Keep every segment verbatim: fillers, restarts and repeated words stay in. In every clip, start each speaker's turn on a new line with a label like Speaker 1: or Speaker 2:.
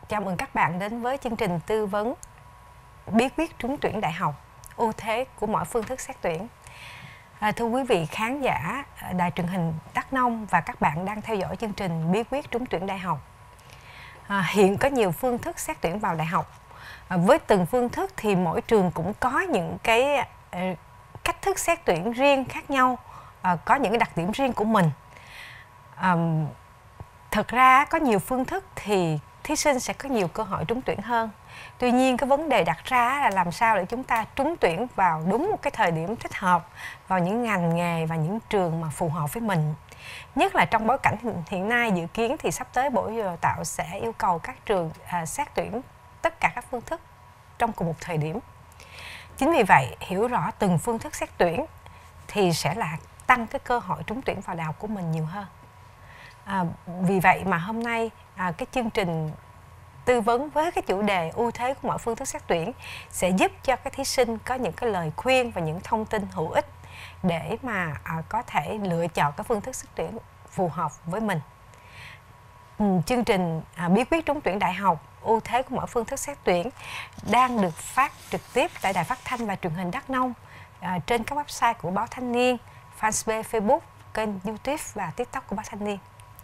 Speaker 1: Chào mừng các bạn đến với chương trình tư vấn bí quyết trúng tuyển đại học, ưu thế của mọi phương thức xét tuyển. À, thưa quý vị khán giả đài truyền hình Đắk Nông và các bạn đang theo dõi chương trình bí quyết trúng tuyển đại học. À, hiện có nhiều phương thức xét tuyển vào đại học. À, với từng phương thức thì mỗi trường cũng có những cái uh, cách thức xét tuyển riêng khác nhau, uh, có những cái đặc điểm riêng của mình. Um, Thật ra có nhiều phương thức thì thí sinh sẽ có nhiều cơ hội trúng tuyển hơn. Tuy nhiên cái vấn đề đặt ra là làm sao để chúng ta trúng tuyển vào đúng một cái thời điểm thích hợp, vào những ngành nghề và những trường mà phù hợp với mình. Nhất là trong bối cảnh hiện nay dự kiến thì sắp tới Bộ Giáo dục Đào tạo sẽ yêu cầu các trường à, xét tuyển tất cả các phương thức trong cùng một thời điểm. Chính vì vậy, hiểu rõ từng phương thức xét tuyển thì sẽ là tăng cái cơ hội trúng tuyển vào đại học của mình nhiều hơn. À, vì vậy mà hôm nay à, cái chương trình tư vấn với cái chủ đề ưu thế của mọi phương thức xét tuyển sẽ giúp cho các thí sinh có những cái lời khuyên và những thông tin hữu ích để mà à, có thể lựa chọn các phương thức xét tuyển phù hợp với mình. Ừ, chương trình à, bí quyết trúng tuyển đại học, ưu thế của mọi phương thức xét tuyển đang được phát trực tiếp tại Đài Phát thanh và Truyền hình Đắk Nông, à, trên các website của Báo Thanh niên, fanpage Facebook, kênh YouTube và TikTok của Báo Thanh niên.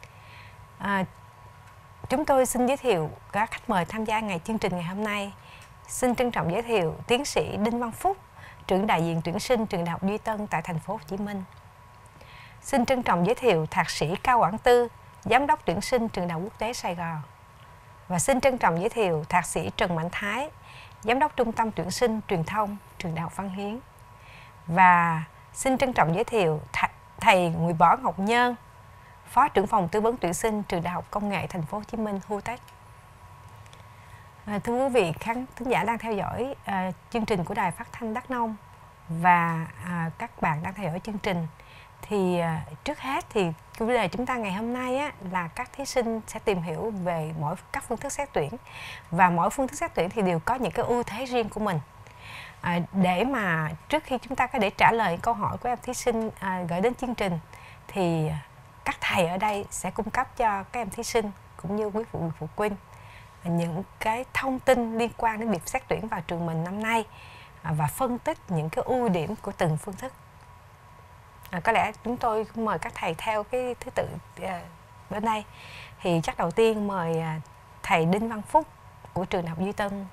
Speaker 1: À, chúng tôi xin giới thiệu các khách mời tham gia ngày chương trình ngày hôm nay. Xin trân trọng giới thiệu tiến sĩ Đinh Văn Phúc, trưởng đại diện tuyển sinh trường Đại học Duy Tân tại thành phố Hồ Chí Minh. Xin trân trọng giới thiệu thạc sĩ Cao Quảng Tư, giám đốc tuyển sinh trường Đại học Quốc tế Sài Gòn. Và xin trân trọng giới thiệu thạc sĩ Trần Mạnh Thái, giám đốc trung tâm tuyển sinh truyền thông trường Đại học Văn Hiến. Và xin trân trọng giới thiệu th thầy Nguyễn Võ Ngọc Nhân, Phó trưởng phòng tư vấn tuyển sinh trường Đại học Công nghệ Thành phố Hồ Chí Minh (hu tếch). À, thưa quý vị khán thính giả đang theo dõi à, chương trình của Đài Phát thanh Đắk Nông và à, các bạn đang theo dõi chương trình, thì à, trước hết thì chủ đề chúng ta ngày hôm nay á, là các thí sinh sẽ tìm hiểu về mỗi các phương thức xét tuyển, và mỗi phương thức xét tuyển thì đều có những cái ưu thế riêng của mình. À, để mà trước khi chúng ta có thể trả lời câu hỏi của em thí sinh à, gửi đến chương trình, thì các thầy ở đây sẽ cung cấp cho các em thí sinh cũng như quý phụ phụ huynh những cái thông tin liên quan đến việc xét tuyển vào trường mình năm nay, và phân tích những cái ưu điểm của từng phương thức. À, có lẽ chúng tôi mời các thầy theo cái thứ tự à, bên đây. Thì chắc đầu tiên mời à, thầy Đinh Văn Phúc của trường Đại học Duy Tân.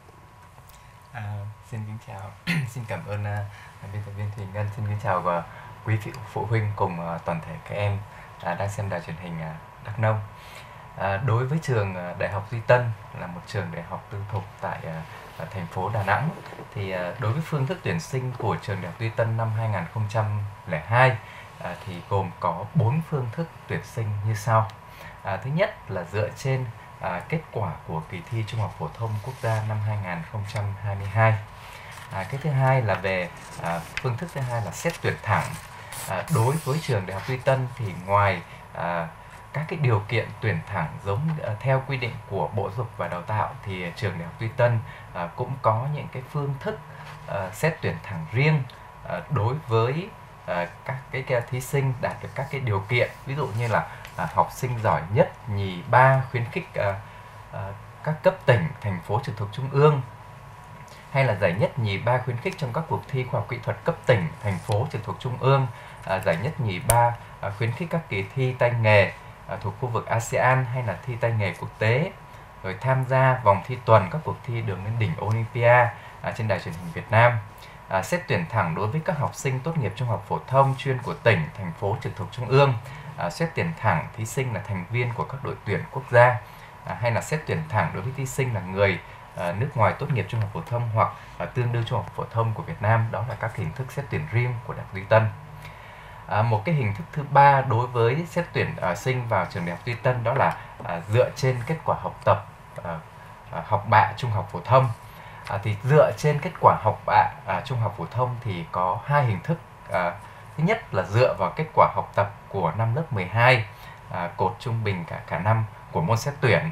Speaker 2: À, xin kính chào, xin cảm ơn uh, biên tập viên Thùy Ngân, xin kính chào và quý vị phụ huynh cùng uh, toàn thể các em uh, đang xem đài truyền hình uh, Đắk Nông. Uh, đối với trường uh, Đại học Duy Tân là một trường đại học tư thục tại uh, uh, thành phố Đà Nẵng, thì uh, đối với phương thức tuyển sinh của trường Đại học Duy Tân năm hai nghìn không trăm lẻ hai uh, thì gồm có bốn phương thức tuyển sinh như sau. Uh, thứ nhất là dựa trên À, kết quả của kỳ thi Trung học phổ thông quốc gia năm hai nghìn không trăm hai mươi hai. À, cái thứ hai là về à, phương thức thứ hai là xét tuyển thẳng. À, đối với trường Đại học Duy Tân thì ngoài à, các cái điều kiện tuyển thẳng giống à, theo quy định của Bộ Giáo dục và Đào tạo, thì trường Đại học Duy Tân à, cũng có những cái phương thức à, xét tuyển thẳng riêng à, đối với à, các cái, cái thí sinh đạt được các cái điều kiện, ví dụ như là À, học sinh giỏi nhất, nhì, ba, khuyến khích à, à, các cấp tỉnh, thành phố trực thuộc trung ương, hay là giải nhất, nhì, ba khuyến khích trong các cuộc thi khoa học kỹ thuật cấp tỉnh, thành phố trực thuộc trung ương, à, giải nhất, nhì, ba à, khuyến khích các kỳ thi tay nghề à, thuộc khu vực a sê an hay là thi tay nghề quốc tế, rồi tham gia vòng thi tuần các cuộc thi đường lên đỉnh Olympia à, trên đài truyền hình Việt Nam. À, xét tuyển thẳng đối với các học sinh tốt nghiệp trung học phổ thông chuyên của tỉnh, thành phố trực thuộc trung ương. À, xét tuyển thẳng thí sinh là thành viên của các đội tuyển quốc gia, à, hay là xét tuyển thẳng đối với thí sinh là người à, nước ngoài tốt nghiệp trung học phổ thông hoặc à, tương đương trung học phổ thông của Việt Nam. Đó là các hình thức xét tuyển riêng của Đại học Duy Tân. À, một cái hình thức thứ ba đối với xét tuyển à, sinh vào trường Đại học Duy Tân, đó là à, dựa trên kết quả học tập à, à, học bạ trung học phổ thông. À, thì dựa trên kết quả học bạ à, trung học phổ thông thì có hai hình thức. À, thứ nhất là dựa vào kết quả học tập của năm lớp mười hai, à, cột trung bình cả cả năm của môn xét tuyển.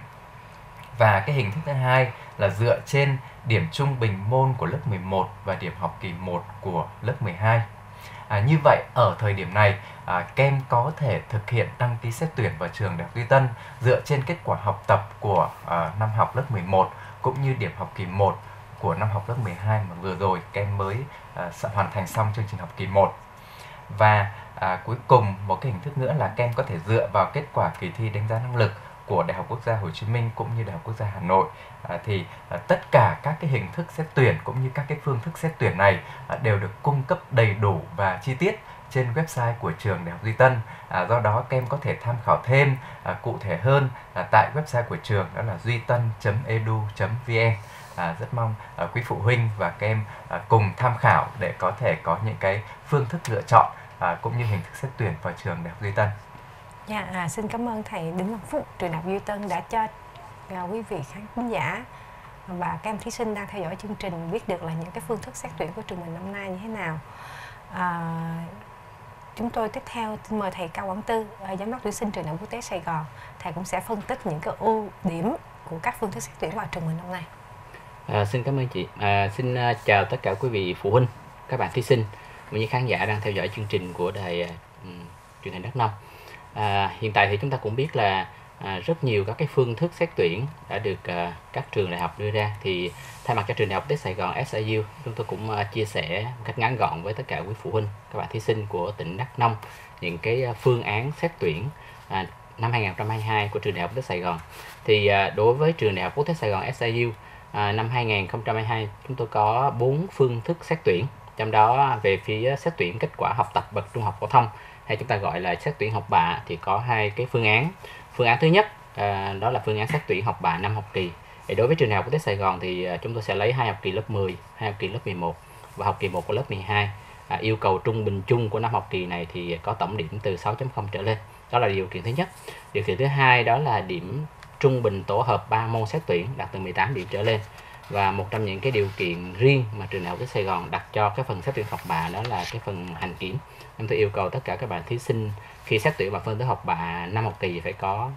Speaker 2: Và cái hình thức thứ hai là dựa trên điểm trung bình môn của lớp mười một và điểm học kỳ một của lớp mười hai. À, như vậy ở thời điểm này, à, các em có thể thực hiện đăng ký xét tuyển vào trường Đại học Duy Tân dựa trên kết quả học tập của à, năm học lớp mười một cũng như điểm học kỳ một của năm học lớp mười hai mà vừa rồi các em mới à, hoàn thành xong chương trình học kỳ một. Và à, cuối cùng một cái hình thức nữa là các em có thể dựa vào kết quả kỳ thi đánh giá năng lực của Đại học Quốc gia Hồ Chí Minh cũng như Đại học Quốc gia Hà Nội. À, thì à, tất cả các cái hình thức xét tuyển cũng như các cái phương thức xét tuyển này à, đều được cung cấp đầy đủ và chi tiết trên website của trường Đại học Duy Tân. À, do đó các em có thể tham khảo thêm à, cụ thể hơn à, tại website của trường, đó là duy tân chấm e d u chấm v n. À, rất mong à, quý phụ huynh và các em à, cùng tham khảo để có thể có những cái phương thức lựa chọn à, cũng như hình thức xét tuyển vào trường Đại học Duy Tân.
Speaker 1: Dạ, à, xin cảm ơn thầy Đinh Văn Phúc, trường Đại học Duy Tân đã cho à, quý vị khán giả và các em thí sinh đang theo dõi chương trình biết được là những cái phương thức xét tuyển của trường mình năm nay như thế nào. À, chúng tôi tiếp theo xin mời thầy Cao Quảng Tư, à, giám đốc tuyển sinh trường Đại học Quốc tế Sài Gòn. Thầy cũng sẽ phân tích những cái ưu điểm của các phương thức xét tuyển vào trường mình năm nay.
Speaker 3: À, xin cảm ơn chị. À, xin uh, chào tất cả quý vị phụ huynh, các bạn thí sinh, cũng như khán giả đang theo dõi chương trình của đài um, truyền hình Đắk Nông. À, hiện tại thì chúng ta cũng biết là à, rất nhiều các cái phương thức xét tuyển đã được à, các trường đại học đưa ra. Thì thay mặt cho trường Đại học Quốc tế Sài Gòn ét i u, chúng tôi cũng à, chia sẻ một cách ngắn gọn với tất cả quý phụ huynh, các bạn thí sinh của tỉnh Đắk Nông những cái à, phương án xét tuyển à, năm hai không hai hai của trường Đại học Quốc tế Sài Gòn. Thì à, đối với trường Đại học Quốc tế Sài Gòn ét i u, à, năm hai không hai hai chúng tôi có bốn phương thức xét tuyển. Trong đó về phía xét tuyển kết quả học tập bậc trung học phổ thông, hay chúng ta gọi là xét tuyển học bạ, thì có hai cái phương án. Phương án thứ nhất à, đó là phương án xét tuyển học bạ năm học kỳ. Thì đối với trường Đại học Quốc tế Sài Gòn thì à, chúng tôi sẽ lấy hai học kỳ lớp mười, hai học kỳ lớp mười một và học kỳ một của lớp mười hai. À, yêu cầu trung bình chung của năm học kỳ này thì có tổng điểm từ sáu chấm không trở lên. Đó là điều kiện thứ nhất. Điều kiện thứ hai đó là điểm trung bình tổ hợp ba môn xét tuyển đạt từ mười tám điểm trở lên. Và một trong những cái điều kiện riêng mà trường Đại học Quốc tế Sài Gòn đặt cho cái phần xét tuyển học bạ đó là cái phần hành kiểm. Chúng tôi yêu cầu tất cả các bạn thí sinh khi xét tuyển vào phương thức học bạ năm học kỳ phải có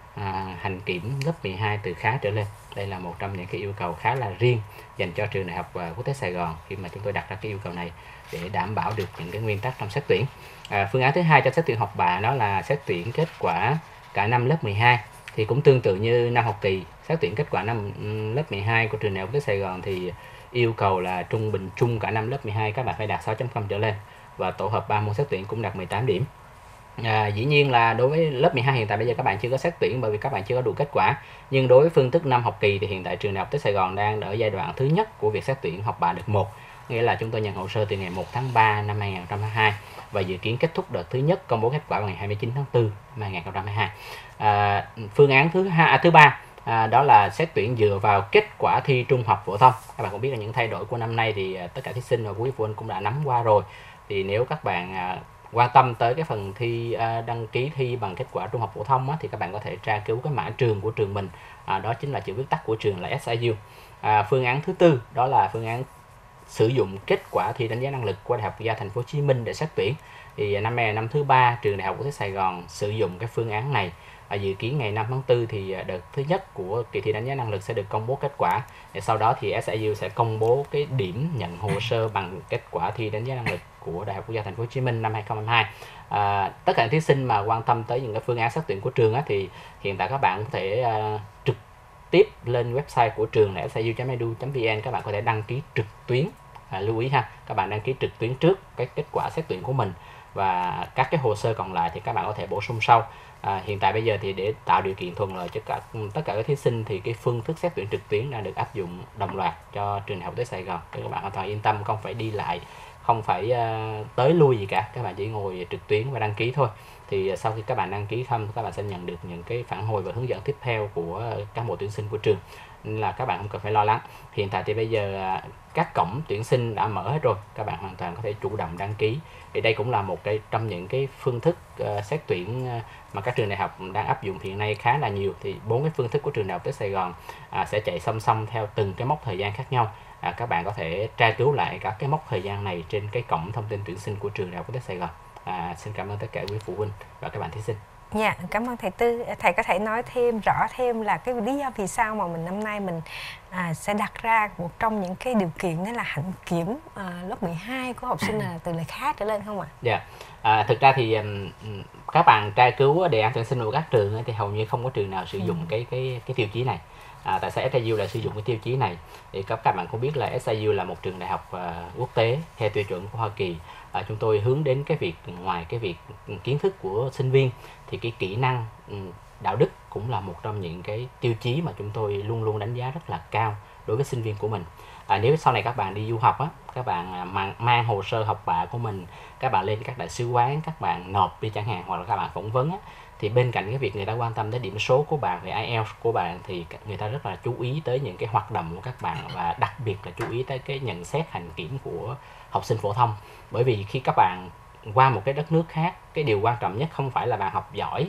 Speaker 3: à, hành kiểm lớp mười hai từ khá trở lên. Đây là một trong những cái yêu cầu khá là riêng dành cho trường Đại học Quốc tế Sài Gòn khi mà chúng tôi đặt ra cái yêu cầu này để đảm bảo được những cái nguyên tắc trong xét tuyển. À, phương án thứ hai cho xét tuyển học bạ đó là xét tuyển kết quả cả năm lớp mười hai. Thì cũng tương tự như năm học kỳ, xét tuyển kết quả năm lớp mười hai của trường Đại học Quốc tế Sài Gòn thì yêu cầu là trung bình chung cả năm lớp mười hai các bạn phải đạt sáu chấm không trở lên, và tổ hợp ba môn xét tuyển cũng đạt mười tám điểm. À, dĩ nhiên là đối với lớp mười hai hiện tại bây giờ các bạn chưa có xét tuyển bởi vì các bạn chưa có đủ kết quả. Nhưng đối với phương thức năm học kỳ thì hiện tại trường Đại học Quốc tế Sài Gòn đang ở giai đoạn thứ nhất của việc xét tuyển học bạ đợt một. Nghĩa là chúng tôi nhận hồ sơ từ ngày một tháng ba năm hai không hai hai và dự kiến kết thúc đợt thứ nhất công bố kết quả vào ngày hai mươi chín tháng tư năm hai không hai hai. À, phương án thứ hai à, thứ ba à, đó là xét tuyển dựa vào kết quả thi trung học phổ thông. Các bạn cũng biết là những thay đổi của năm nay thì à, tất cả thí sinh và quý phụ huynh cũng đã nắm qua rồi. Thì nếu các bạn à, quan tâm tới cái phần thi à, đăng ký thi bằng kết quả trung học phổ thông á, thì các bạn có thể tra cứu cái mã trường của trường mình, à, đó chính là chữ viết tắt của trường là ét i u. À, phương án thứ tư đó là phương án sử dụng kết quả thi đánh giá năng lực của Đại học Quốc gia Thành phố Hồ Chí Minh để xét tuyển. Thì năm nay là năm thứ ba trường Đại học Quốc tế Sài Gòn sử dụng cái phương án này. À, dự kiến ngày năm tháng tư thì đợt thứ nhất của kỳ thi đánh giá năng lực sẽ được công bố kết quả. Để sau đó thì ét i u sẽ công bố cái điểm nhận hồ sơ bằng kết quả thi đánh giá năng lực của Đại học Quốc gia Thành phố Hồ Chí Minh năm hai không hai hai. À, tất cả thí sinh mà quan tâm tới những cái phương án xét tuyển của trường á, thì hiện tại các bạn có thể à, trực tiếp lên website của trường là ét i u chấm e d u chấm v n, các bạn có thể đăng ký trực tuyến. À, lưu ý ha, các bạn đăng ký trực tuyến trước cái kết quả xét tuyển của mình và các cái hồ sơ còn lại thì các bạn có thể bổ sung sau. À, hiện tại bây giờ thì để tạo điều kiện thuận lợi cho cả, tất cả các thí sinh thì cái phương thức xét tuyển trực tuyến đã được áp dụng đồng loạt cho trường Đại học Quốc tế Sài Gòn. Các bạn hoàn toàn yên tâm, không phải đi lại, không phải uh, tới lui gì cả, các bạn chỉ ngồi trực tuyến và đăng ký thôi. Thì uh, sau khi các bạn đăng ký xong, các bạn sẽ nhận được những cái phản hồi và hướng dẫn tiếp theo của uh, cán bộ tuyển sinh của trường, nên là các bạn không cần phải lo lắng. Hiện tại thì bây giờ uh, các cổng tuyển sinh đã mở hết rồi, các bạn hoàn toàn có thể chủ động đăng ký. Thì đây cũng là một cái trong những cái phương thức uh, xét tuyển uh, mà các trường đại học đang áp dụng hiện nay khá là nhiều. Thì bốn cái phương thức của trường Đại học Quốc tế Sài Gòn uh, sẽ chạy song song theo từng cái mốc thời gian khác nhau. À, các bạn có thể tra cứu lại các cái mốc thời gian này trên cái cổng thông tin tuyển sinh của trường Đại học Quốc tế Sài Gòn. À, xin cảm ơn tất cả quý phụ huynh và các bạn thí sinh.
Speaker 1: Dạ, cảm ơn thầy Tư. Thầy có thể nói thêm rõ thêm là cái lý do vì sao mà mình năm nay mình à, sẽ đặt ra một trong những cái điều kiện đó là hạnh kiểm à, lớp mười hai của học sinh là từ loại khá trở lên không ạ?
Speaker 3: Dạ, à, thực ra thì um, các bạn tra cứu đề án tuyển sinh của các trường ấy, thì hầu như không có trường nào sử dụng ừ. cái cái cái tiêu chí này. À, tại sao ét i u lại sử dụng cái tiêu chí này? Thì các các bạn cũng biết là ét i u là một trường đại học uh, quốc tế theo tiêu chuẩn của Hoa Kỳ. À, chúng tôi hướng đến cái việc ngoài cái việc kiến thức của sinh viên thì cái kỹ năng um, đạo đức cũng là một trong những cái tiêu chí mà chúng tôi luôn luôn đánh giá rất là cao đối với sinh viên của mình. À, nếu sau này các bạn đi du học á, các bạn mang, mang hồ sơ học bạ của mình, các bạn lên các đại sứ quán, các bạn nộp đi chẳng hạn, hoặc là các bạn phỏng vấn á, thì bên cạnh cái việc người ta quan tâm đến điểm số của bạn về ai eo của bạn thì người ta rất là chú ý tới những cái hoạt động của các bạn, và đặc biệt là chú ý tới cái nhận xét hành kiểm của học sinh phổ thông. Bởi vì khi các bạn qua một cái đất nước khác, cái điều quan trọng nhất không phải là bạn học giỏi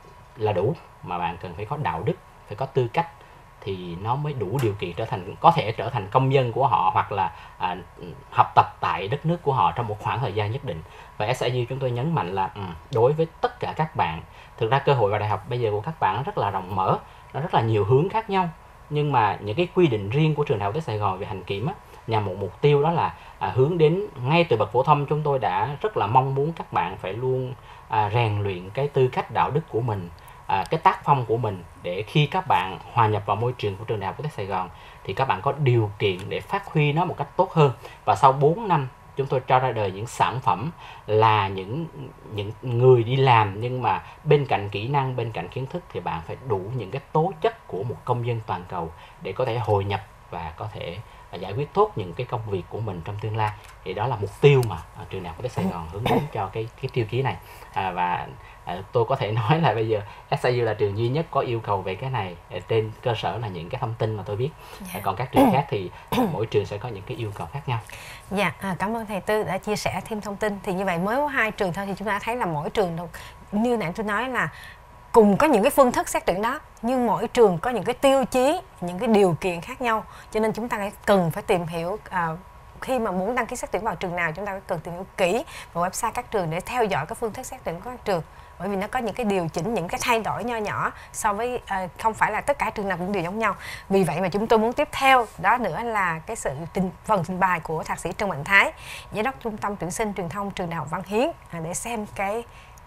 Speaker 3: là đủ, mà bạn cần phải có đạo đức, phải có tư cách, thì nó mới đủ điều kiện trở thành có thể trở thành công dân của họ, hoặc là à, học tập tại đất nước của họ trong một khoảng thời gian nhất định. Và ét i u chúng tôi nhấn mạnh là um, đối với tất cả các bạn, thực ra cơ hội vào đại học bây giờ của các bạn nó rất là rộng mở, nó rất là nhiều hướng khác nhau, nhưng mà những cái quy định riêng của trường đại học Sài Gòn về hành kiểm á, nhằm một mục tiêu đó là à, hướng đến ngay từ bậc phổ thông. Chúng tôi đã rất là mong muốn các bạn phải luôn à, rèn luyện cái tư cách đạo đức của mình, à, cái tác phong của mình, để khi các bạn hòa nhập vào môi trường của trường đại học Quốc tế Sài Gòn thì các bạn có điều kiện để phát huy nó một cách tốt hơn. Và sau bốn năm chúng tôi cho ra đời những sản phẩm là những những người đi làm, nhưng mà bên cạnh kỹ năng, bên cạnh kiến thức thì bạn phải đủ những cái tố chất của một công dân toàn cầu để có thể hội nhập và có thể giải quyết tốt những cái công việc của mình trong tương lai. Thì đó là mục tiêu mà trường đại học Quốc tế Sài Gòn hướng đến cho cái cái tiêu chí này. À, và à, tôi có thể nói là bây giờ ét i u là trường duy nhất có yêu cầu về cái này, trên cơ sở là những cái thông tin mà tôi biết. À, còn các trường khác thì mỗi trường sẽ có những cái yêu cầu khác nhau.
Speaker 1: Dạ, à, cảm ơn thầy Tư đã chia sẻ thêm thông tin. Thì như vậy mới có hai trường thôi thì chúng ta thấy là mỗi trường đâu, như nãy tôi nói là cùng có những cái phương thức xét tuyển đó, nhưng mỗi trường có những cái tiêu chí, những cái điều kiện khác nhau, cho nên chúng ta cần phải tìm hiểu à, khi mà muốn đăng ký xét tuyển vào trường nào, chúng ta cần tìm hiểu kỹ vào website các trường để theo dõi cái phương thức xét tuyển của các trường, bởi vì nó có những cái điều chỉnh, những cái thay đổi nho nhỏ so với à, không phải là tất cả trường nào cũng đều giống nhau. Vì vậy mà chúng tôi muốn tiếp theo đó nữa là cái sự trình, phần trình bày của thạc sĩ Trần Mạnh Thái, giám đốc trung tâm tuyển sinh truyền thông trường đại học Văn Hiến, à, để xem cái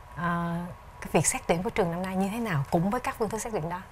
Speaker 1: à, cái việc xét tuyển của trường năm nay như thế nào cùng với các phương thức xét tuyển đó.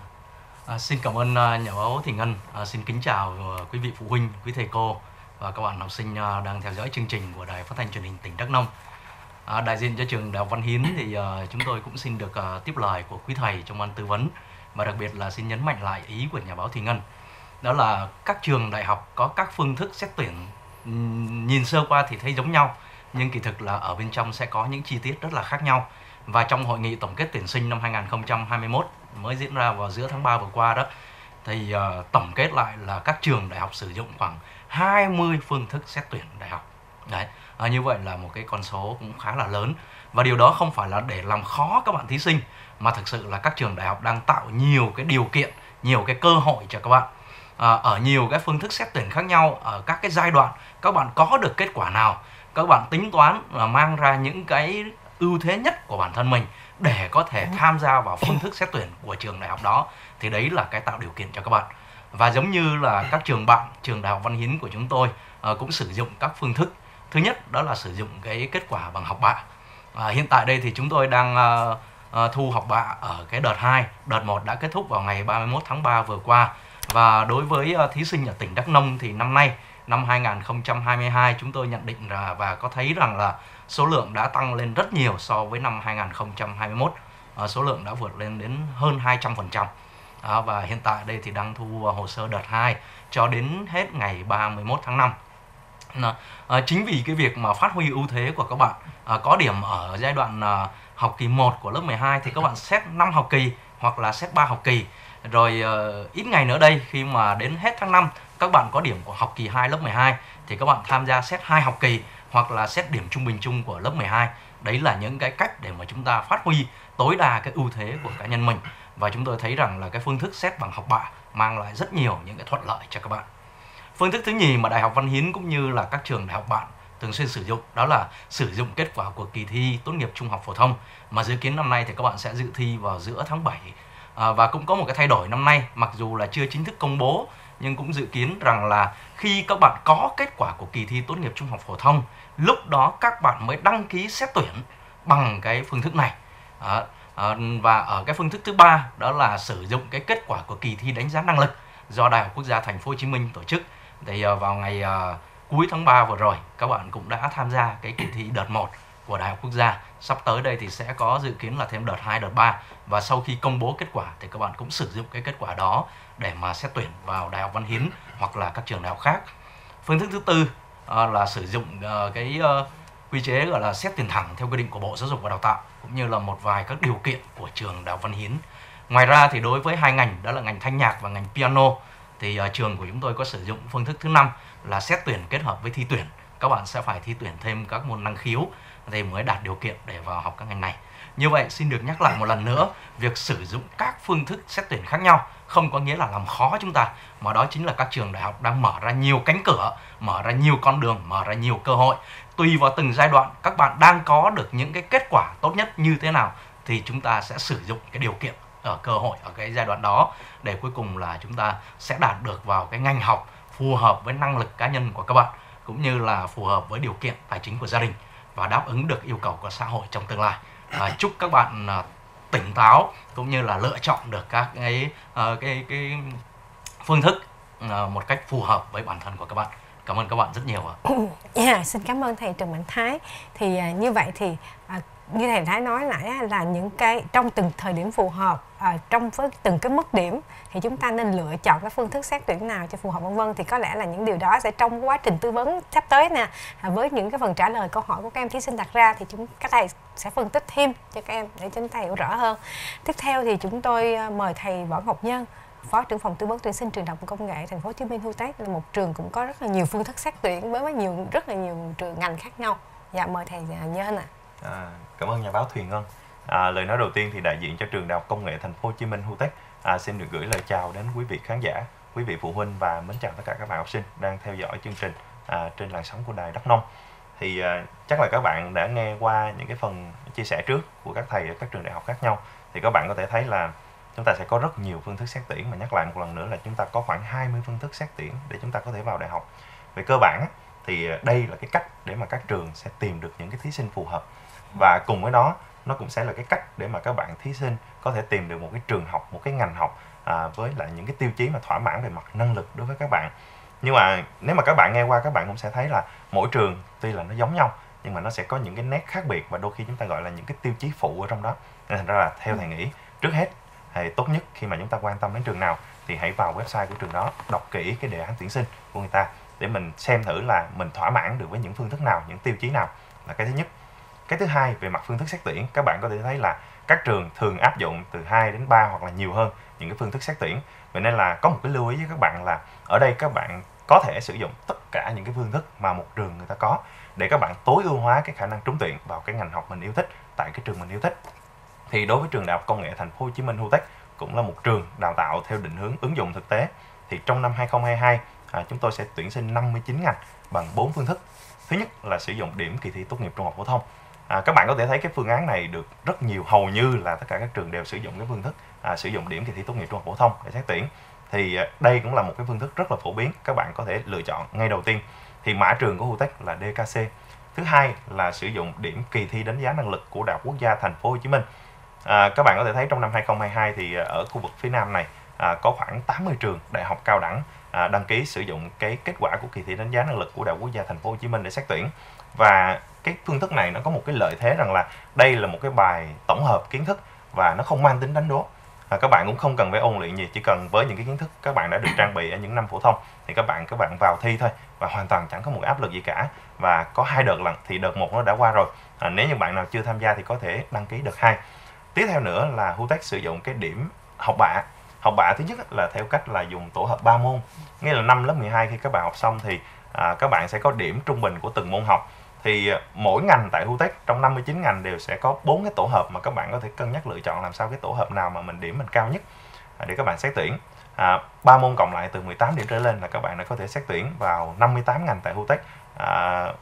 Speaker 4: À, xin cảm ơn uh, nhà báo Thị Ngân. À, xin kính chào uh, quý vị phụ huynh, quý thầy cô và các bạn học sinh uh, đang theo dõi chương trình của Đài Phát thanh Truyền hình tỉnh Đắk Nông. À, đại diện cho trường Đại học Văn Hiến thì uh, chúng tôi cũng xin được uh, tiếp lời của quý thầy trong ban tư vấn, và đặc biệt là xin nhấn mạnh lại ý của nhà báo Thị Ngân. Đó là các trường đại học có các phương thức xét tuyển um, nhìn sơ qua thì thấy giống nhau, nhưng kỳ thực là ở bên trong sẽ có những chi tiết rất là khác nhau. Và trong hội nghị tổng kết tuyển sinh năm hai nghìn không trăm hai mươi mốt mới diễn ra vào giữa tháng ba vừa qua đó, thì uh, tổng kết lại là các trường đại học sử dụng khoảng hai mươi phương thức xét tuyển đại học. Đấy, à, như vậy là một cái con số cũng khá là lớn. Và điều đó không phải là để làm khó các bạn thí sinh, mà thực sự là các trường đại học đang tạo nhiều cái điều kiện, nhiều cái cơ hội cho các bạn. À, ở nhiều cái phương thức xét tuyển khác nhau, ở các cái giai đoạn các bạn có được kết quả nào, các bạn tính toán và mang ra những cái ưu thế nhất của bản thân mình để có thể tham gia vào phương thức xét tuyển của trường đại học đó, thì đấy là cái tạo điều kiện cho các bạn. Và giống như là các trường bạn, trường Đại học Văn Hiến của chúng tôi uh, cũng sử dụng các phương thức. Thứ nhất đó là sử dụng cái kết quả bằng học bạ. Uh, hiện tại đây thì chúng tôi đang uh, uh, thu học bạ ở cái đợt hai. Đợt một đã kết thúc vào ngày ba mươi mốt tháng ba vừa qua. Và đối với uh, thí sinh ở tỉnh Đắk Nông thì năm nay, năm hai nghìn không trăm hai mươi hai, chúng tôi nhận định là và có thấy rằng là số lượng đã tăng lên rất nhiều so với năm hai nghìn không trăm hai mươi mốt. À, số lượng đã vượt lên đến hơn hai trăm phần trăm. À, và hiện tại đây thì đang thu hồ sơ đợt hai cho đến hết ngày ba mươi mốt tháng năm. À, chính vì cái việc mà phát huy ưu thế của các bạn, à, có điểm ở giai đoạn à, học kỳ một của lớp mười hai thì các bạn xét năm học kỳ hoặc là xét ba học kỳ. Rồi à, ít ngày nữa đây, khi mà đến hết tháng năm các bạn có điểm của học kỳ hai lớp mười hai thì các bạn tham gia xét hai học kỳ hoặc là xét điểm trung bình chung của lớp mười hai. Đấy là những cái cách để mà chúng ta phát huy tối đa cái ưu thế của cá nhân mình. Và chúng tôi thấy rằng là cái phương thức xét bằng học bạ mang lại rất nhiều những cái thuận lợi cho các bạn. Phương thức thứ nhì mà Đại học Văn Hiến cũng như là các trường đại học bạn thường xuyên sử dụng, đó là sử dụng kết quả của kỳ thi tốt nghiệp trung học phổ thông, mà dự kiến năm nay thì các bạn sẽ dự thi vào giữa tháng bảy. À, và cũng có một cái thay đổi năm nay, mặc dù là chưa chính thức công bố nhưng cũng dự kiến rằng là khi các bạn có kết quả của kỳ thi tốt nghiệp trung học phổ thông, lúc đó các bạn mới đăng ký xét tuyển bằng cái phương thức này. À, à, và ở cái phương thức thứ ba, đó là sử dụng cái kết quả của kỳ thi đánh giá năng lực do Đại học Quốc gia Thành phố Hồ Chí Minh tổ chức. Thì uh, vào ngày uh, cuối tháng ba vừa rồi, các bạn cũng đã tham gia cái kỳ thi đợt một của Đại học Quốc gia. Sắp tới đây thì sẽ có dự kiến là thêm đợt hai, đợt ba, và sau khi công bố kết quả thì các bạn cũng sử dụng cái kết quả đó để mà xét tuyển vào Đại học Văn Hiến hoặc là các trường đại học khác. Phương thức thứ tư uh, là sử dụng uh, cái uh, quy chế gọi là xét tuyển thẳng theo quy định của Bộ Giáo dục và Đào tạo, cũng như là một vài các điều kiện của trường Đại học Văn Hiến. Ngoài ra thì đối với hai ngành, đó là ngành thanh nhạc và ngành piano, thì uh, trường của chúng tôi có sử dụng phương thức thứ năm là xét tuyển kết hợp với thi tuyển. Các bạn sẽ phải thi tuyển thêm các môn năng khiếu thì mới đạt điều kiện để vào học các ngành này. Như vậy xin được nhắc lại một lần nữa, việc sử dụng các phương thức xét tuyển khác nhau không có nghĩa là làm khó chúng ta, mà đó chính là các trường đại học đang mở ra nhiều cánh cửa, mở ra nhiều con đường, mở ra nhiều cơ hội. Tùy vào từng giai đoạn các bạn đang có được những cái kết quả tốt nhất như thế nào thì chúng ta sẽ sử dụng cái điều kiện ở cơ hội ở cái giai đoạn đó để cuối cùng là chúng ta sẽ đạt được vào cái ngành học phù hợp với năng lực cá nhân của các bạn, cũng như là phù hợp với điều kiện tài chính của gia đình và đáp ứng được yêu cầu của xã hội trong tương lai. À, chúc các bạn à, tỉnh táo cũng như là lựa chọn được các cái à, cái cái phương thức à, một cách phù hợp với bản thân của các bạn. Cảm ơn các bạn rất nhiều ạ.
Speaker 1: Yeah, xin cảm ơn thầy Trần Mạnh Thái. Thì à, như vậy thì à, như thầy Thái nói nãy là những cái trong từng thời điểm phù hợp, à, trong với từng cái mức điểm thì chúng ta nên lựa chọn cái phương thức xét tuyển nào cho phù hợp vân vân. Thì có lẽ là những điều đó sẽ trong quá trình tư vấn sắp tới nè, à, với những cái phần trả lời câu hỏi của các em thí sinh đặt ra thì chúng các thầy sẽ phân tích thêm cho các em để chúng ta hiểu rõ hơn. Tiếp theo thì chúng tôi mời thầy Võ Ngọc Nhân, Phó trưởng phòng tư vấn tuyển sinh trường Đại học Công nghệ Thành phố Hồ Chí Minh Hu Tech, là một trường cũng có rất là nhiều phương thức xét tuyển với nhiều rất là nhiều trường ngành khác nhau. Dạ mời thầy Nhân ạ. À.
Speaker 5: À, cảm ơn nhà báo Thùy Ngân. À, lời nói đầu tiên thì đại diện cho trường Đại học Công nghệ Thành phố Hồ Chí Minh Hu Tech à, xin được gửi lời chào đến quý vị khán giả, quý vị phụ huynh và mến chào tất cả các bạn học sinh đang theo dõi chương trình à, trên làn sóng của Đài Đắk Nông. Thì à, chắc là các bạn đã nghe qua những cái phần chia sẻ trước của các thầy ở các trường đại học khác nhau, thì các bạn có thể thấy là chúng ta sẽ có rất nhiều phương thức xét tuyển, mà nhắc lại một lần nữa là chúng ta có khoảng hai mươi phương thức xét tuyển để chúng ta có thể vào đại học. Về cơ bản thì đây là cái cách để mà các trường sẽ tìm được những cái thí sinh phù hợp, và cùng với đó nó cũng sẽ là cái cách để mà các bạn thí sinh có thể tìm được một cái trường học, một cái ngành học à, với lại những cái tiêu chí mà thỏa mãn về mặt năng lực đối với các bạn. Nhưng mà nếu mà các bạn nghe qua, các bạn cũng sẽ thấy là mỗi trường tuy là nó giống nhau nhưng mà nó sẽ có những cái nét khác biệt, và đôi khi chúng ta gọi là những cái tiêu chí phụ ở trong đó. Nên thành ra là theo thầy nghĩ, trước hết thì tốt nhất khi mà chúng ta quan tâm đến trường nào thì hãy vào website của trường đó, đọc kỹ cái đề án tuyển sinh của người ta để mình xem thử là mình thỏa mãn được với những phương thức nào, những tiêu chí nào, là cái thứ nhất. Cái thứ hai, về mặt phương thức xét tuyển, các bạn có thể thấy là các trường thường áp dụng từ hai đến ba hoặc là nhiều hơn những cái phương thức xét tuyển. Vậy nên là có một cái lưu ý với các bạn là ở đây các bạn có thể sử dụng tất cả những cái phương thức mà một trường người ta có để các bạn tối ưu hóa cái khả năng trúng tuyển vào cái ngành học mình yêu thích tại cái trường mình yêu thích. Thì đối với trường Đại học Công nghệ Thành phố Hồ Chí Minh Hu Tech cũng là một trường đào tạo theo định hướng ứng dụng thực tế. Thì trong năm hai không hai hai à, chúng tôi sẽ tuyển sinh năm mươi chín ngành bằng bốn phương thức. Thứ nhất là sử dụng điểm kỳ thi tốt nghiệp trung học phổ thông. À, các bạn có thể thấy cái phương án này được rất nhiều, hầu như là tất cả các trường đều sử dụng cái phương thức à, sử dụng điểm kỳ thi tốt nghiệp trung học phổ thông để xét tuyển. Thì à, đây cũng là một cái phương thức rất là phổ biến, các bạn có thể lựa chọn ngay đầu tiên. Thì mã trường của Hu Tech là đê ca xê. Thứ hai là sử dụng điểm kỳ thi đánh giá năng lực của Đại học Quốc gia Thành phố Hồ Chí Minh. À, các bạn có thể thấy trong năm hai không hai hai thì ở khu vực phía Nam này à, có khoảng tám mươi trường đại học cao đẳng à, đăng ký sử dụng cái kết quả của kỳ thi đánh giá năng lực của Đại học Quốc gia Thành phố Hồ Chí Minh để xét tuyển. Và cái phương thức này nó có một cái lợi thế rằng là đây là một cái bài tổng hợp kiến thức và nó không mang tính đánh đố. À, các bạn cũng không cần phải ôn luyện gì, chỉ cần với những cái kiến thức các bạn đã được trang bị ở những năm phổ thông thì các bạn các bạn vào thi thôi, và hoàn toàn chẳng có một áp lực gì cả. Và có hai đợt lần, thì đợt một nó đã qua rồi. À, nếu như bạn nào chưa tham gia thì có thể đăng ký đợt hai. Tiếp theo nữa là Hu Tech sử dụng cái điểm học bạ. Học bạ thứ nhất là theo cách là dùng tổ hợp ba môn, nghĩa là năm lớp mười hai khi các bạn học xong thì à, các bạn sẽ có điểm trung bình của từng môn học. Thì mỗi ngành tại Hu Tech trong năm mươi chín ngành đều sẽ có bốn cái tổ hợp mà các bạn có thể cân nhắc lựa chọn làm sao cái tổ hợp nào mà mình điểm mình cao nhất để các bạn xét tuyển. À, ba môn còn lại từ mười tám điểm trở lên là các bạn đã có thể xét tuyển vào năm mươi tám ngành tại Hu Tech. À,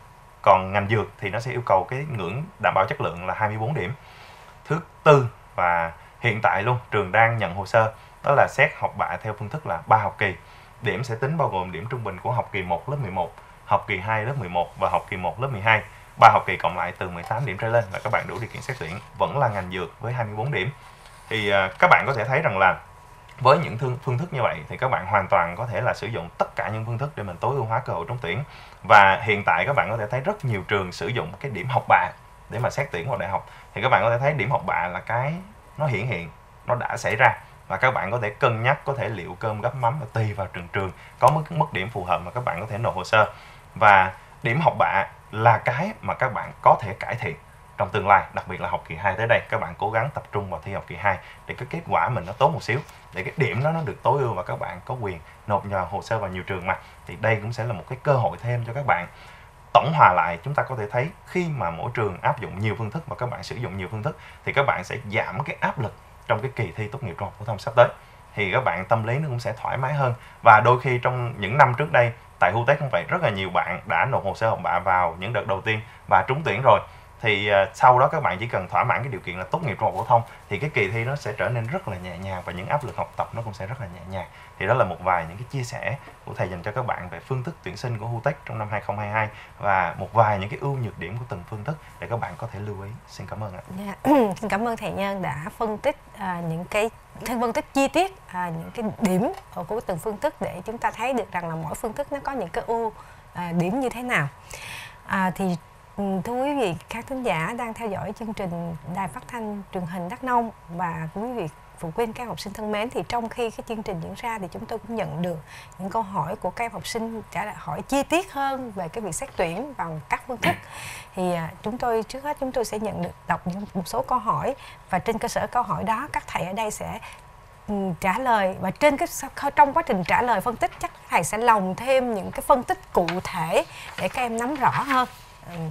Speaker 5: Còn ngành dược thì nó sẽ yêu cầu cái ngưỡng đảm bảo chất lượng là hai mươi bốn điểm. Thứ tư và hiện tại luôn trường đang nhận hồ sơ đó là xét học bạ theo phương thức là ba học kỳ. Điểm sẽ tính bao gồm điểm trung bình của học kỳ một lớp mười một, học kỳ hai lớp mười một và học kỳ một lớp mười hai. Ba học kỳ cộng lại từ mười tám điểm trở lên là các bạn đủ điều kiện xét tuyển, vẫn là ngành dược với hai mươi bốn điểm. Thì uh, các bạn có thể thấy rằng là với những thương, phương thức như vậy thì các bạn hoàn toàn có thể là sử dụng tất cả những phương thức để mình tối ưu hóa cơ hội trúng tuyển. Và hiện tại các bạn có thể thấy rất nhiều trường sử dụng cái điểm học bạ để mà xét tuyển vào đại học. Thì các bạn có thể thấy điểm học bạ là cái nó hiển hiện, nó đã xảy ra, và các bạn có thể cân nhắc, có thể liệu cơm gắp mắm và tùy vào trường trường có mức mức điểm phù hợp mà các bạn có thể nộp hồ sơ. Và điểm học bạ là cái mà các bạn có thể cải thiện trong tương lai, đặc biệt là học kỳ hai tới đây các bạn cố gắng tập trung vào thi học kỳ hai để cái kết quả mình nó tốt một xíu, để cái điểm đó nó được tối ưu và các bạn có quyền nộp nhờ hồ sơ vào nhiều trường mà. Thì đây cũng sẽ là một cái cơ hội thêm cho các bạn. Tổng hòa lại chúng ta có thể thấy khi mà mỗi trường áp dụng nhiều phương thức và các bạn sử dụng nhiều phương thức thì các bạn sẽ giảm cái áp lực trong cái kỳ thi tốt nghiệp trung học phổ thông sắp tới. Thì các bạn tâm lý nó cũng sẽ thoải mái hơn. Và đôi khi trong những năm trước đây tại HUTEC cũng vậy, rất là nhiều bạn đã nộp hồ sơ học bạ vào những đợt đầu tiên và trúng tuyển rồi. Thì uh, sau đó các bạn chỉ cần thỏa mãn cái điều kiện là tốt nghiệp trung học phổ thông thì cái kỳ thi nó sẽ trở nên rất là nhẹ nhàng và những áp lực học tập nó cũng sẽ rất là nhẹ nhàng. Thì đó là một vài những cái chia sẻ của thầy dành cho các bạn về phương thức tuyển sinh của HUTEC trong năm hai không hai hai và một vài những cái ưu nhược điểm của từng phương thức để các bạn có thể lưu ý. Xin cảm ơn ạ.
Speaker 1: Yeah. Xin cảm ơn thầy Nhân đã phân tích à, những cái phân tích chi tiết à, những cái điểm của từng phương thức để chúng ta thấy được rằng là mỗi phương thức nó có những cái ưu à, điểm như thế nào. À, thì thưa quý vị các thính giả đang theo dõi chương trình Đài Phát thanh Truyền hình Đắk Nông và quý vị phụ huynh các học sinh thân mến, thì trong khi cái chương trình diễn ra thì chúng tôi cũng nhận được những câu hỏi của các em học sinh trả lời hỏi chi tiết hơn về cái việc xét tuyển bằng các phương thức. Thì à, chúng tôi trước hết chúng tôi sẽ nhận được đọc những một số câu hỏi và trên cơ sở câu hỏi đó các thầy ở đây sẽ um, trả lời, và trên cái trong quá trình trả lời phân tích chắc thầy sẽ lồng thêm những cái phân tích cụ thể để các em nắm rõ hơn. Um,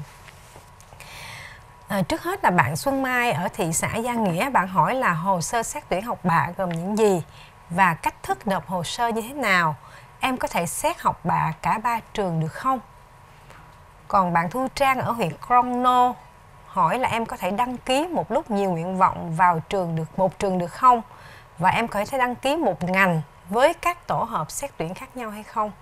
Speaker 1: À, trước hết là bạn Xuân Mai ở thị xã Gia Nghĩa, bạn hỏi là hồ sơ xét tuyển học bạ gồm những gì và cách thức nộp hồ sơ như thế nào, em có thể xét học bạ cả ba trường được không? Còn bạn Thu Trang ở huyện Crono hỏi là em có thể đăng ký một lúc nhiều nguyện vọng vào trường được một trường được không, và em có thể đăng ký một ngành với các tổ hợp xét tuyển khác nhau hay không?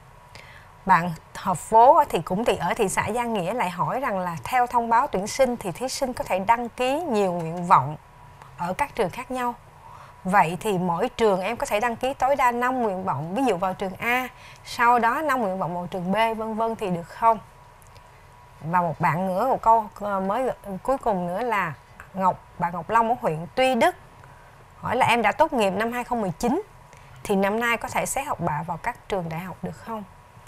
Speaker 1: Bạn Hợp Phố thì cũng thì ở thị xã Gia Nghĩa lại hỏi rằng là theo thông báo tuyển sinh thì thí sinh có thể đăng ký nhiều nguyện vọng ở các trường khác nhau. Vậy thì mỗi trường em có thể đăng ký tối đa năm nguyện vọng, ví dụ vào trường A, sau đó năm nguyện vọng vào trường B, vân vân thì được không? Và một bạn nữa, một câu mới cuối cùng nữa là Ngọc, bạn Ngọc Long ở huyện Tuy Đức hỏi là em đã tốt nghiệp năm hai không một chín thì năm nay có thể xét học bạ vào các trường đại học được không?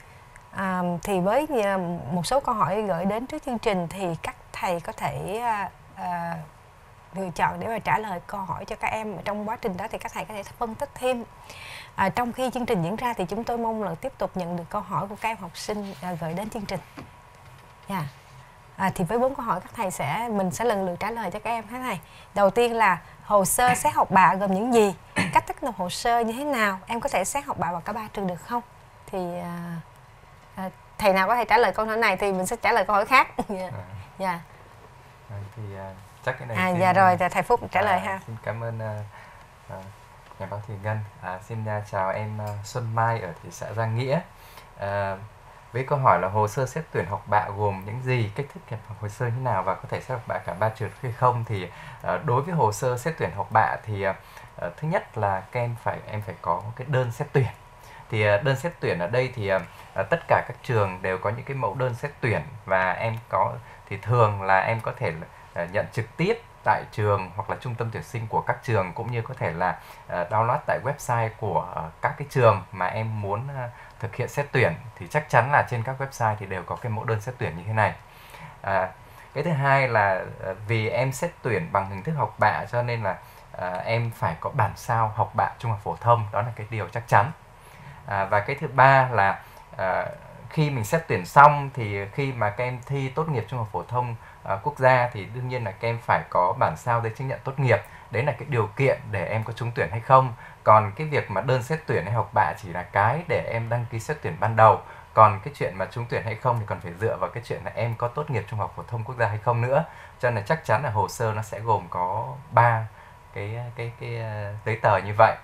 Speaker 1: À, thì với một số câu hỏi gửi đến trước chương trình thì các thầy có thể à, à, lựa chọn để mà trả lời câu hỏi cho các em. Trong quá trình đó thì các thầy có thể phân tích thêm. À, trong khi chương trình diễn ra thì chúng tôi mong là tiếp tục nhận được câu hỏi của các em học sinh à, gửi đến chương trình. Yeah. À, thì với bốn câu hỏi các thầy sẽ mình sẽ lần lượt trả lời cho các em thế này. Đầu tiên là hồ sơ xét học bạ gồm những gì, cách thức nộp hồ sơ như thế nào, em có thể xét học bạ vào cả ba trường được không? Thì à, À, thầy nào có thể trả lời câu hỏi này thì mình sẽ trả lời câu hỏi khác. Dạ.
Speaker 2: À.
Speaker 1: Dạ.
Speaker 2: À, thì uh, chắc cái này.
Speaker 1: À
Speaker 2: xin,
Speaker 1: dạ rồi,
Speaker 2: uh,
Speaker 1: thầy Phúc trả lời
Speaker 2: à,
Speaker 1: ha.
Speaker 2: Xin cảm ơn uh, uh, nhà báo Thùy Ngân. À, xin uh, chào em uh, Xuân Mai ở thị xã Giang Nghĩa. Uh, với câu hỏi là hồ sơ xét tuyển học bạ gồm những gì, cách thức nhập hồ sơ như nào và có thể xét học bạ cả ba trường hay không, thì uh, đối với hồ sơ xét tuyển học bạ thì uh, uh, thứ nhất là các em phải em phải có cái đơn xét tuyển. Thì đơn xét tuyển ở đây thì uh, tất cả các trường đều có những cái mẫu đơn xét tuyển, và em có thì thường là em có thể uh, nhận trực tiếp tại trường hoặc là trung tâm tuyển sinh của các trường, cũng như có thể là uh, download tại website của uh, các cái trường mà em muốn uh, thực hiện xét tuyển. Thì chắc chắn là trên các website thì đều có cái mẫu đơn xét tuyển như thế này. Uh, cái thứ hai là uh, vì em xét tuyển bằng hình thức học bạ cho nên là uh, em phải có bản sao học bạ trung học phổ thông, đó là cái điều chắc chắn. À, và cái thứ ba là à, khi mình xét tuyển xong thì khi mà các em thi tốt nghiệp trung học phổ thông à, quốc gia thì đương nhiên là các em phải có bản sao giấy chứng nhận tốt nghiệp. Đấy là cái điều kiện để em có trúng tuyển hay không. Còn cái việc mà đơn xét tuyển hay học bạ chỉ là cái để em đăng ký xét tuyển ban đầu. Còn cái chuyện mà trúng tuyển hay không thì còn phải dựa vào cái chuyện là em có tốt nghiệp trung học phổ thông quốc gia hay không nữa. Cho nên là chắc chắn là hồ sơ nó sẽ gồm có ba cái cái cái giấy tờ như vậy.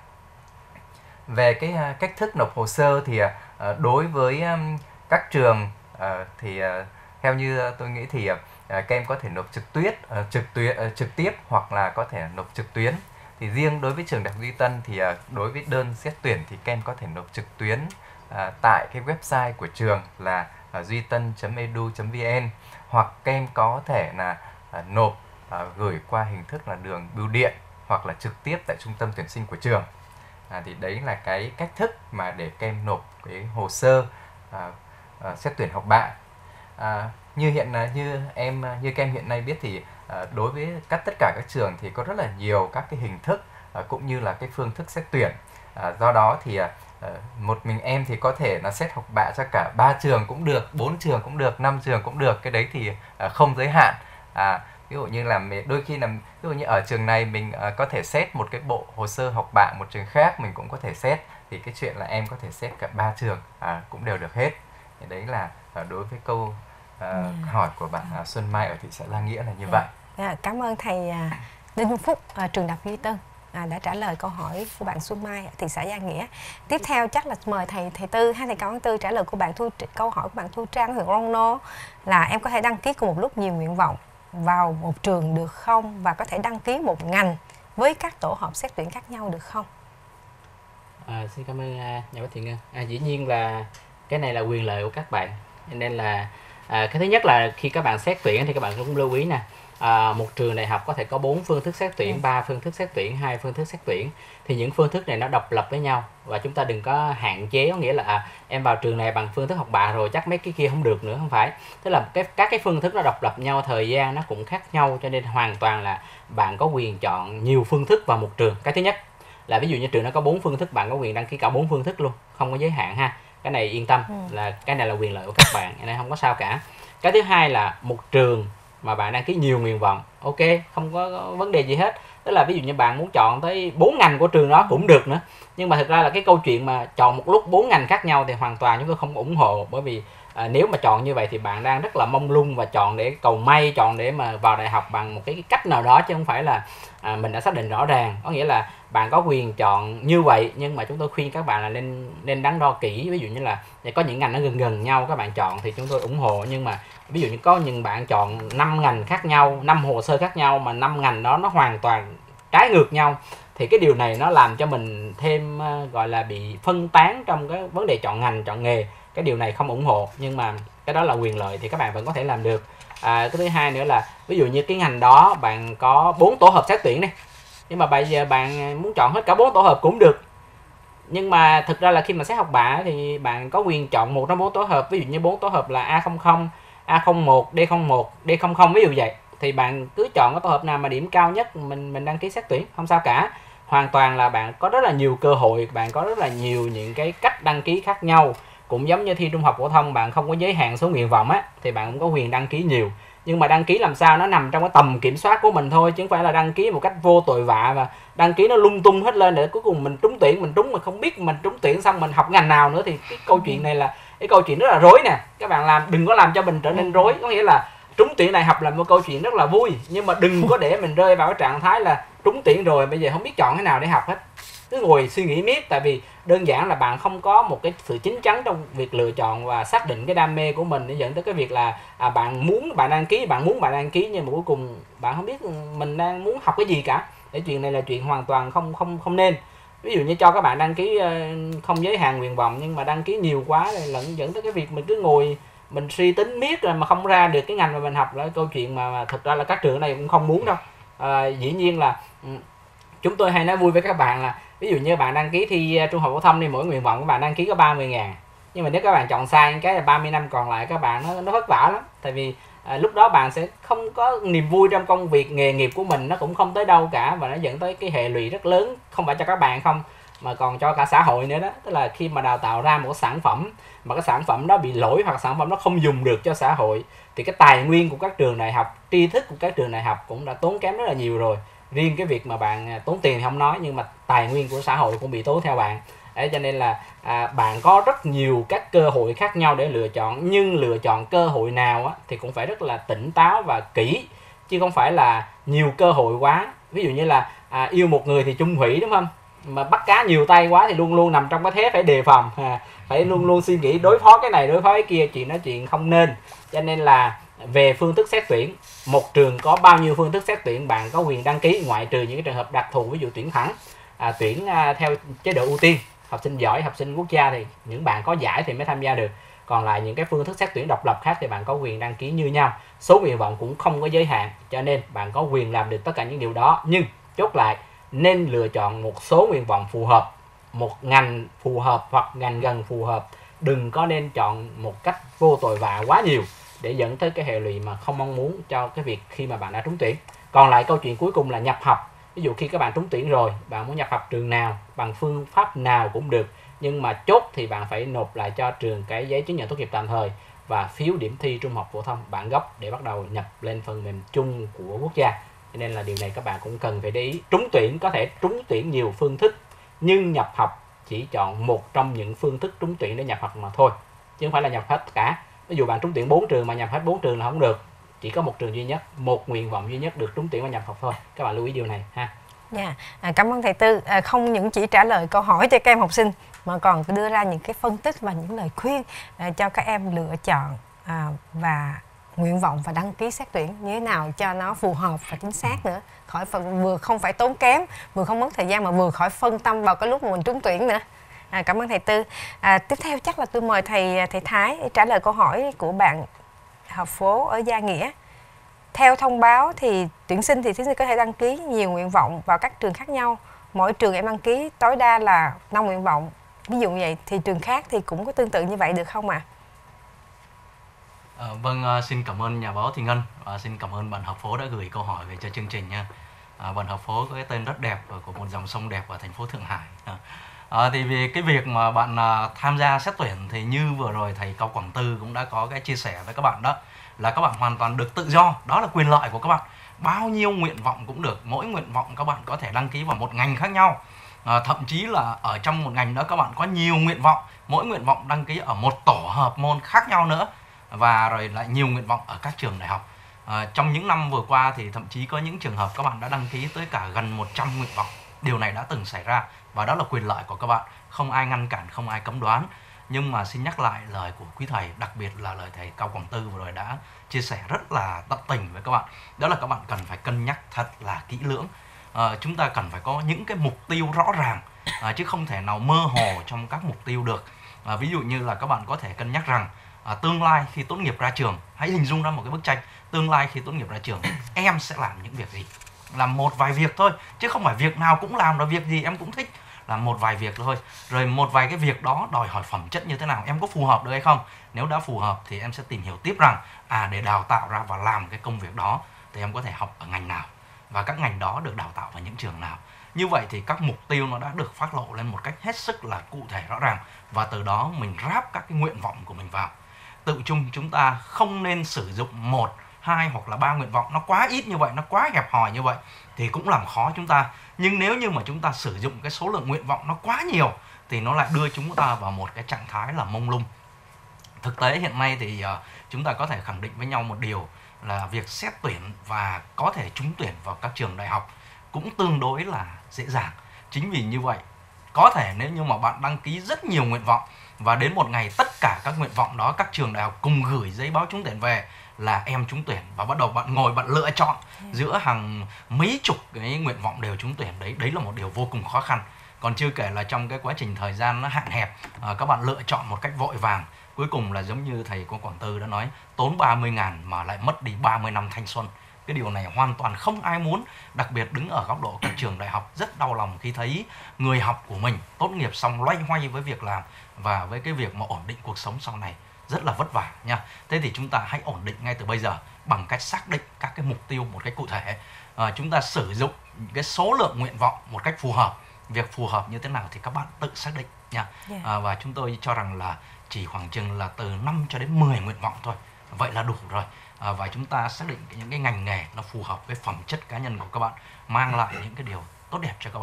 Speaker 2: Về cái cách thức nộp hồ sơ thì đối với các trường thì theo như tôi nghĩ thì các em có thể nộp trực tuyến, trực tuyến trực tiếp hoặc là có thể nộp trực tuyến. Thì riêng đối với trường Đại học Duy Tân thì đối với đơn xét tuyển thì các em có thể nộp trực tuyến tại cái website của trường là duy tân chấm e d u chấm v n, hoặc các em có thể là nộp gửi qua hình thức là đường bưu điện hoặc là trực tiếp tại trung tâm tuyển sinh của trường. À, thì đấy là cái cách thức mà để các em nộp cái hồ sơ à, à, xét tuyển học bạ. À, như hiện như em như các em hiện nay biết thì à, đối với các tất cả các trường thì có rất là nhiều các cái hình thức à, cũng như là cái phương thức xét tuyển. À, do đó thì à, một mình em thì có thể là xét học bạ cho cả ba trường cũng được, bốn trường cũng được, năm trường cũng được, cái đấy thì à, không giới hạn. À, ví dụ như là đôi khi là ví dụ như ở trường này mình uh, có thể xét một cái bộ hồ sơ học bạ, một trường khác mình cũng có thể xét, thì cái chuyện là em có thể xét cả ba trường à, cũng đều được hết. Thì đấy là uh, đối với câu uh, yeah. hỏi của bạn uh, Xuân Mai ở thị xã La Nghĩa là như yeah. vậy.
Speaker 1: Yeah. Cảm ơn thầy uh, Đinh Phúc, uh, trường Đại học Duy Tân à, đã trả lời câu hỏi của bạn Xuân Mai ở thị xã Gia Nghĩa. Tiếp theo chắc là mời thầy thầy Tư, hai thầy Cao Văn Tư trả lời của bạn Thu câu hỏi của bạn Thu Trang huyện Rono là em có thể đăng ký cùng một lúc nhiều nguyện vọng vào một trường được không, và có thể đăng ký một ngành với các tổ hợp xét tuyển khác nhau được không?
Speaker 3: À, xin cảm ơn uh, nhà bác Thiện Ngân. À, dĩ nhiên là cái này là quyền lợi của các bạn, nên là à, cái thứ nhất là khi các bạn xét tuyển thì các bạn cũng lưu ý nè. À, một trường đại học có thể có bốn phương thức xét tuyển, ba phương thức xét tuyển, hai phương thức xét tuyển. Thì những phương thức này nó độc lập với nhau, và chúng ta đừng có hạn chế, có nghĩa là à, em vào trường này bằng phương thức học bạ rồi chắc mấy cái kia không được nữa, không phải. Tức là cái, các cái phương thức nó độc lập nhau, thời gian nó cũng khác nhau, cho nên hoàn toàn là bạn có quyền chọn nhiều phương thức vào một trường. Cái thứ nhất là ví dụ như trường nó có bốn phương thức, bạn có quyền đăng ký cả bốn phương thức luôn, không có giới hạn ha. Cái này yên tâm, ừ. là cái này là quyền lợi của các bạn, cái này không có sao cả. Cái thứ hai là một trường mà bạn đăng ký nhiều nguyện vọng, ok, không có vấn đề gì hết. Tức là ví dụ như bạn muốn chọn tới bốn ngành của trường đó cũng được nữa. Nhưng mà thực ra là cái câu chuyện mà chọn một lúc bốn ngành khác nhau thì hoàn toàn chúng tôi không ủng hộ. Bởi vì à, nếu mà chọn như vậy thì bạn đang rất là mông lung và chọn để cầu may, chọn để mà vào đại học bằng một cái cách nào đó, chứ không phải là à, mình đã xác định rõ ràng. Có nghĩa là bạn có quyền chọn như vậy, nhưng mà chúng tôi khuyên các bạn là nên nên đắn đo kỹ. Ví dụ như là có những ngành nó gần gần nhau các bạn chọn thì chúng tôi ủng hộ, nhưng mà ví dụ như có những bạn chọn năm ngành khác nhau, năm hồ sơ khác nhau, mà năm ngành đó nó hoàn toàn trái ngược nhau, thì cái điều này nó làm cho mình thêm uh, gọi là bị phân tán trong cái vấn đề chọn ngành, chọn nghề. Cái điều này không ủng hộ, nhưng mà cái đó là quyền lợi thì các bạn vẫn có thể làm được. À, cái thứ hai nữa là ví dụ như cái ngành đó bạn có bốn tổ hợp xét tuyển đi, nhưng mà bây giờ bạn muốn chọn hết cả bốn tổ hợp cũng được. Nhưng mà thực ra là khi mà xét học bạ thì bạn có quyền chọn một trong bốn tổ hợp. Ví dụ như bốn tổ hợp là A không không, A không một, D không một, D không không ví dụ vậy, thì bạn cứ chọn cái tổ hợp nào mà điểm cao nhất mình mình đăng ký xét tuyển, không sao cả. Hoàn toàn là bạn có rất là nhiều cơ hội, bạn có rất là nhiều những cái cách đăng ký khác nhau. Cũng giống như thi trung học phổ thông bạn không có giới hạn số nguyện vọng á, thì bạn cũng có quyền đăng ký nhiều. Nhưng mà đăng ký làm sao nó nằm trong cái tầm kiểm soát của mình thôi, chứ không phải là đăng ký một cách vô tội vạ và đăng ký nó lung tung hết lên để cuối cùng mình trúng tuyển, mình trúng mà không biết mình trúng tuyển xong mình học ngành nào nữa. Thì cái câu chuyện này là cái câu chuyện rất là rối nè. Các bạn làm đừng có làm cho mình trở nên rối. Có nghĩa là trúng tuyển đại học là một câu chuyện rất là vui, nhưng mà đừng có để mình rơi vào cái trạng thái là trúng tuyển rồi bây giờ không biết chọn cái nào để học hết, cứ ngồi suy nghĩ miết. Tại vì đơn giản là bạn không có một cái sự chín chắn trong việc lựa chọn và xác định cái đam mê của mình, để dẫn tới cái việc là à, bạn muốn bạn đăng ký, bạn muốn bạn đăng ký nhưng mà cuối cùng bạn không biết mình đang muốn học cái gì cả. Cái chuyện này là chuyện hoàn toàn không không không nên. Ví dụ như cho các bạn đăng ký không giới hạn nguyện vọng, nhưng mà đăng ký nhiều quá thì lẫn dẫn tới cái việc mình cứ ngồi mình suy tính miết rồi mà không ra được cái ngành mà mình học. Là câu chuyện mà, mà thực ra là các trường này cũng không muốn đâu. À, dĩ nhiên là chúng tôi hay nói vui với các bạn là ví dụ như bạn đăng ký thi trung học phổ thông thì mỗi nguyện vọng các bạn đăng ký có ba mươi ngàn, nhưng mà nếu các bạn chọn sai cái là ba mươi năm còn lại các bạn nó, nó vất vả lắm. Tại vì à, lúc đó bạn sẽ không có niềm vui trong công việc nghề nghiệp của mình, nó cũng không tới đâu cả, và nó dẫn tới cái hệ lụy rất lớn, không phải cho các bạn không mà còn cho cả xã hội nữa đó. Tức là khi mà đào tạo ra một sản phẩm mà cái sản phẩm đó bị lỗi hoặc sản phẩm đó không dùng được cho xã hội, thì cái tài nguyên của các trường đại học, tri thức của các trường đại học cũng đã tốn kém rất là nhiều rồi. Riêng cái việc mà bạn tốn tiền thì không nói, nhưng mà tài nguyên của xã hội cũng bị tốn theo bạn. Đấy, cho nên là à, bạn có rất nhiều các cơ hội khác nhau để lựa chọn, nhưng lựa chọn cơ hội nào á, thì cũng phải rất là tỉnh táo và kỹ, chứ không phải là nhiều cơ hội quá. Ví dụ như là à, yêu một người thì chung thủy, đúng không? Mà bắt cá nhiều tay quá thì luôn luôn nằm trong cái thế phải đề phòng, à, phải luôn luôn suy nghĩ đối phó cái này đối phó cái kia, chuyện nói chuyện không nên. Cho nên là về phương thức xét tuyển, một trường có bao nhiêu phương thức xét tuyển bạn có quyền đăng ký, ngoại trừ những cái trường hợp đặc thù, ví dụ tuyển thẳng, à, tuyển à, theo chế độ ưu tiên, học sinh giỏi, học sinh quốc gia thì những bạn có giải thì mới tham gia được. Còn lại những cái phương thức xét tuyển độc lập khác thì bạn có quyền đăng ký như nhau, số nguyện vọng cũng không có giới hạn, cho nên bạn có quyền làm được tất cả những điều đó. Nhưng chốt lại, nên lựa chọn một số nguyện vọng phù hợp, một ngành phù hợp hoặc ngành gần phù hợp, đừng có nên chọn một cách vô tội vạ quá nhiều để dẫn tới cái hệ lụy mà không mong muốn cho cái việc khi mà bạn đã trúng tuyển. Còn lại câu chuyện cuối cùng là nhập học. Ví dụ khi các bạn trúng tuyển rồi, bạn muốn nhập học trường nào, bằng phương pháp nào cũng được, nhưng mà chốt thì bạn phải nộp lại cho trường cái giấy chứng nhận tốt nghiệp tạm thời và phiếu điểm thi trung học phổ thông bản gốc để bắt đầu nhập lên phần mềm chung của quốc gia. Cho nên là điều này các bạn cũng cần phải để ý. Trúng tuyển có thể trúng tuyển nhiều phương thức, nhưng nhập học chỉ chọn một trong những phương thức trúng tuyển để nhập học mà thôi, chứ không phải là nhập hết cả. Ví dụ bạn trúng tuyển bốn trường mà nhập hết bốn trường là không được, chỉ có một trường duy nhất, một nguyện vọng duy nhất được trúng tuyển và nhập học thôi. Các bạn lưu ý điều này ha.
Speaker 1: Dạ, yeah. à, cảm ơn thầy Tư. À, không những chỉ trả lời câu hỏi cho các em học sinh mà còn đưa ra những cái phân tích và những lời khuyên à, cho các em lựa chọn à, và nguyện vọng và đăng ký xét tuyển như thế nào cho nó phù hợp và chính xác nữa, khỏi phần vừa không phải tốn kém, vừa không mất thời gian mà vừa khỏi phân tâm vào cái lúc mà mình trúng tuyển nữa. À, cảm ơn thầy Tư. À, tiếp theo chắc là tôi mời thầy thầy Thái trả lời câu hỏi của bạn học phố ở Gia Nghĩa. Theo thông báo thì tuyển sinh thì thí sinh có thể đăng ký nhiều nguyện vọng vào các trường khác nhau. Mỗi trường em đăng ký tối đa là năm nguyện vọng. Ví dụ vậy thì trường khác thì cũng có tương tự như vậy được không ạ? À?
Speaker 4: À, vâng, xin cảm ơn nhà báo Thị Ngân và xin cảm ơn bạn học phố đã gửi câu hỏi về cho chương trình nha. À, bạn học phố có cái tên rất đẹp của một dòng sông đẹp ở thành phố Thượng Hải. À, à, thì vì cái việc mà bạn à, tham gia xét tuyển thì như vừa rồi thầy Cao Quảng Tư cũng đã có cái chia sẻ với các bạn đó, là các bạn hoàn toàn được tự do, đó là quyền lợi của các bạn. Bao nhiêu nguyện vọng cũng được, mỗi nguyện vọng các bạn có thể đăng ký vào một ngành khác nhau. À, thậm chí là ở trong một ngành đó các bạn có nhiều nguyện vọng, mỗi nguyện vọng đăng ký ở một tổ hợp môn khác nhau nữa, và rồi lại nhiều nguyện vọng ở các trường đại học. À, trong những năm vừa qua thì thậm chí có những trường hợp các bạn đã đăng ký tới cả gần một trăm nguyện vọng. Điều này đã từng xảy ra và đó là quyền lợi của các bạn, không ai ngăn cản, không ai cấm đoán. Nhưng mà xin nhắc lại lời của quý thầy, đặc biệt là lời thầy Cao Quảng Tư vừa rồi đã chia sẻ rất là tận tình với các bạn. Đó là các bạn cần phải cân nhắc thật là kỹ lưỡng. À, chúng ta cần phải có những cái mục tiêu rõ ràng, à, chứ không thể nào mơ hồ trong các mục tiêu được. À, ví dụ như là các bạn có thể cân nhắc rằng à, tương lai khi tốt nghiệp ra trường, hãy hình dung ra một cái bức tranh tương lai khi tốt nghiệp ra trường em sẽ làm những việc gì. Làm một vài việc thôi, chứ không phải việc nào cũng làm, là việc gì em cũng thích, làm một vài việc thôi. Rồi một vài cái việc đó đòi hỏi phẩm chất như thế nào, em có phù hợp được hay không. Nếu đã phù hợp thì em sẽ tìm hiểu tiếp rằng à để đào tạo ra và làm cái công việc đó thì em có thể học ở ngành nào, và các ngành đó được đào tạo ở những trường nào. Như vậy thì các mục tiêu nó đã được phát lộ lên một cách hết sức là cụ thể rõ ràng, và từ đó mình ráp các cái nguyện vọng của mình vào. Tự chung chúng ta không nên sử dụng một, hai hoặc là ba nguyện vọng, nó quá ít như vậy, nó quá hẹp hòi như vậy thì cũng làm khó chúng ta. Nhưng nếu như mà chúng ta sử dụng cái số lượng nguyện vọng nó quá nhiều thì nó lại đưa chúng ta vào một cái trạng thái là mông lung. Thực tế hiện nay thì uh, chúng ta có thể khẳng định với nhau một điều là việc xét tuyển và có thể trúng tuyển vào các trường đại học cũng tương đối là dễ dàng. Chính vì như vậy, có thể nếu như mà bạn đăng ký rất nhiều nguyện vọng và đến một ngày tất cả các nguyện vọng đó các trường đại học cùng gửi giấy báo trúng tuyển về là em trúng tuyển, và bắt đầu bạn ngồi bạn lựa chọn giữa hàng mấy chục cái nguyện vọng đều trúng tuyển, đấy đấy là một điều vô cùng khó khăn. Còn chưa kể là trong cái quá trình thời gian nó hạn hẹp, à, các bạn lựa chọn một cách vội vàng, cuối cùng là giống như thầy cô Quảng Tư đã nói, tốn ba mươi ngàn mà lại mất đi ba mươi năm thanh xuân. Cái điều này hoàn toàn không ai muốn, đặc biệt đứng ở góc độ các trường đại học rất đau lòng khi thấy người học của mình tốt nghiệp xong loay hoay với việc làm và với cái việc mà ổn định cuộc sống sau này rất là vất vả nha. Thế thì chúng ta hãy ổn định ngay từ bây giờ bằng cách xác định các cái mục tiêu một cách cụ thể. À, chúng ta sử dụng cái số lượng nguyện vọng một cách phù hợp. Việc phù hợp như thế nào thì các bạn tự xác định nha. Yeah. À, và chúng tôi cho rằng là chỉ khoảng chừng là từ năm cho đến mười nguyện vọng thôi, vậy là đủ rồi. À, và chúng ta xác định những cái ngành nghề nó phù hợp với phẩm chất cá nhân của các bạn, mang lại những cái điều tốt đẹp cho các bạn.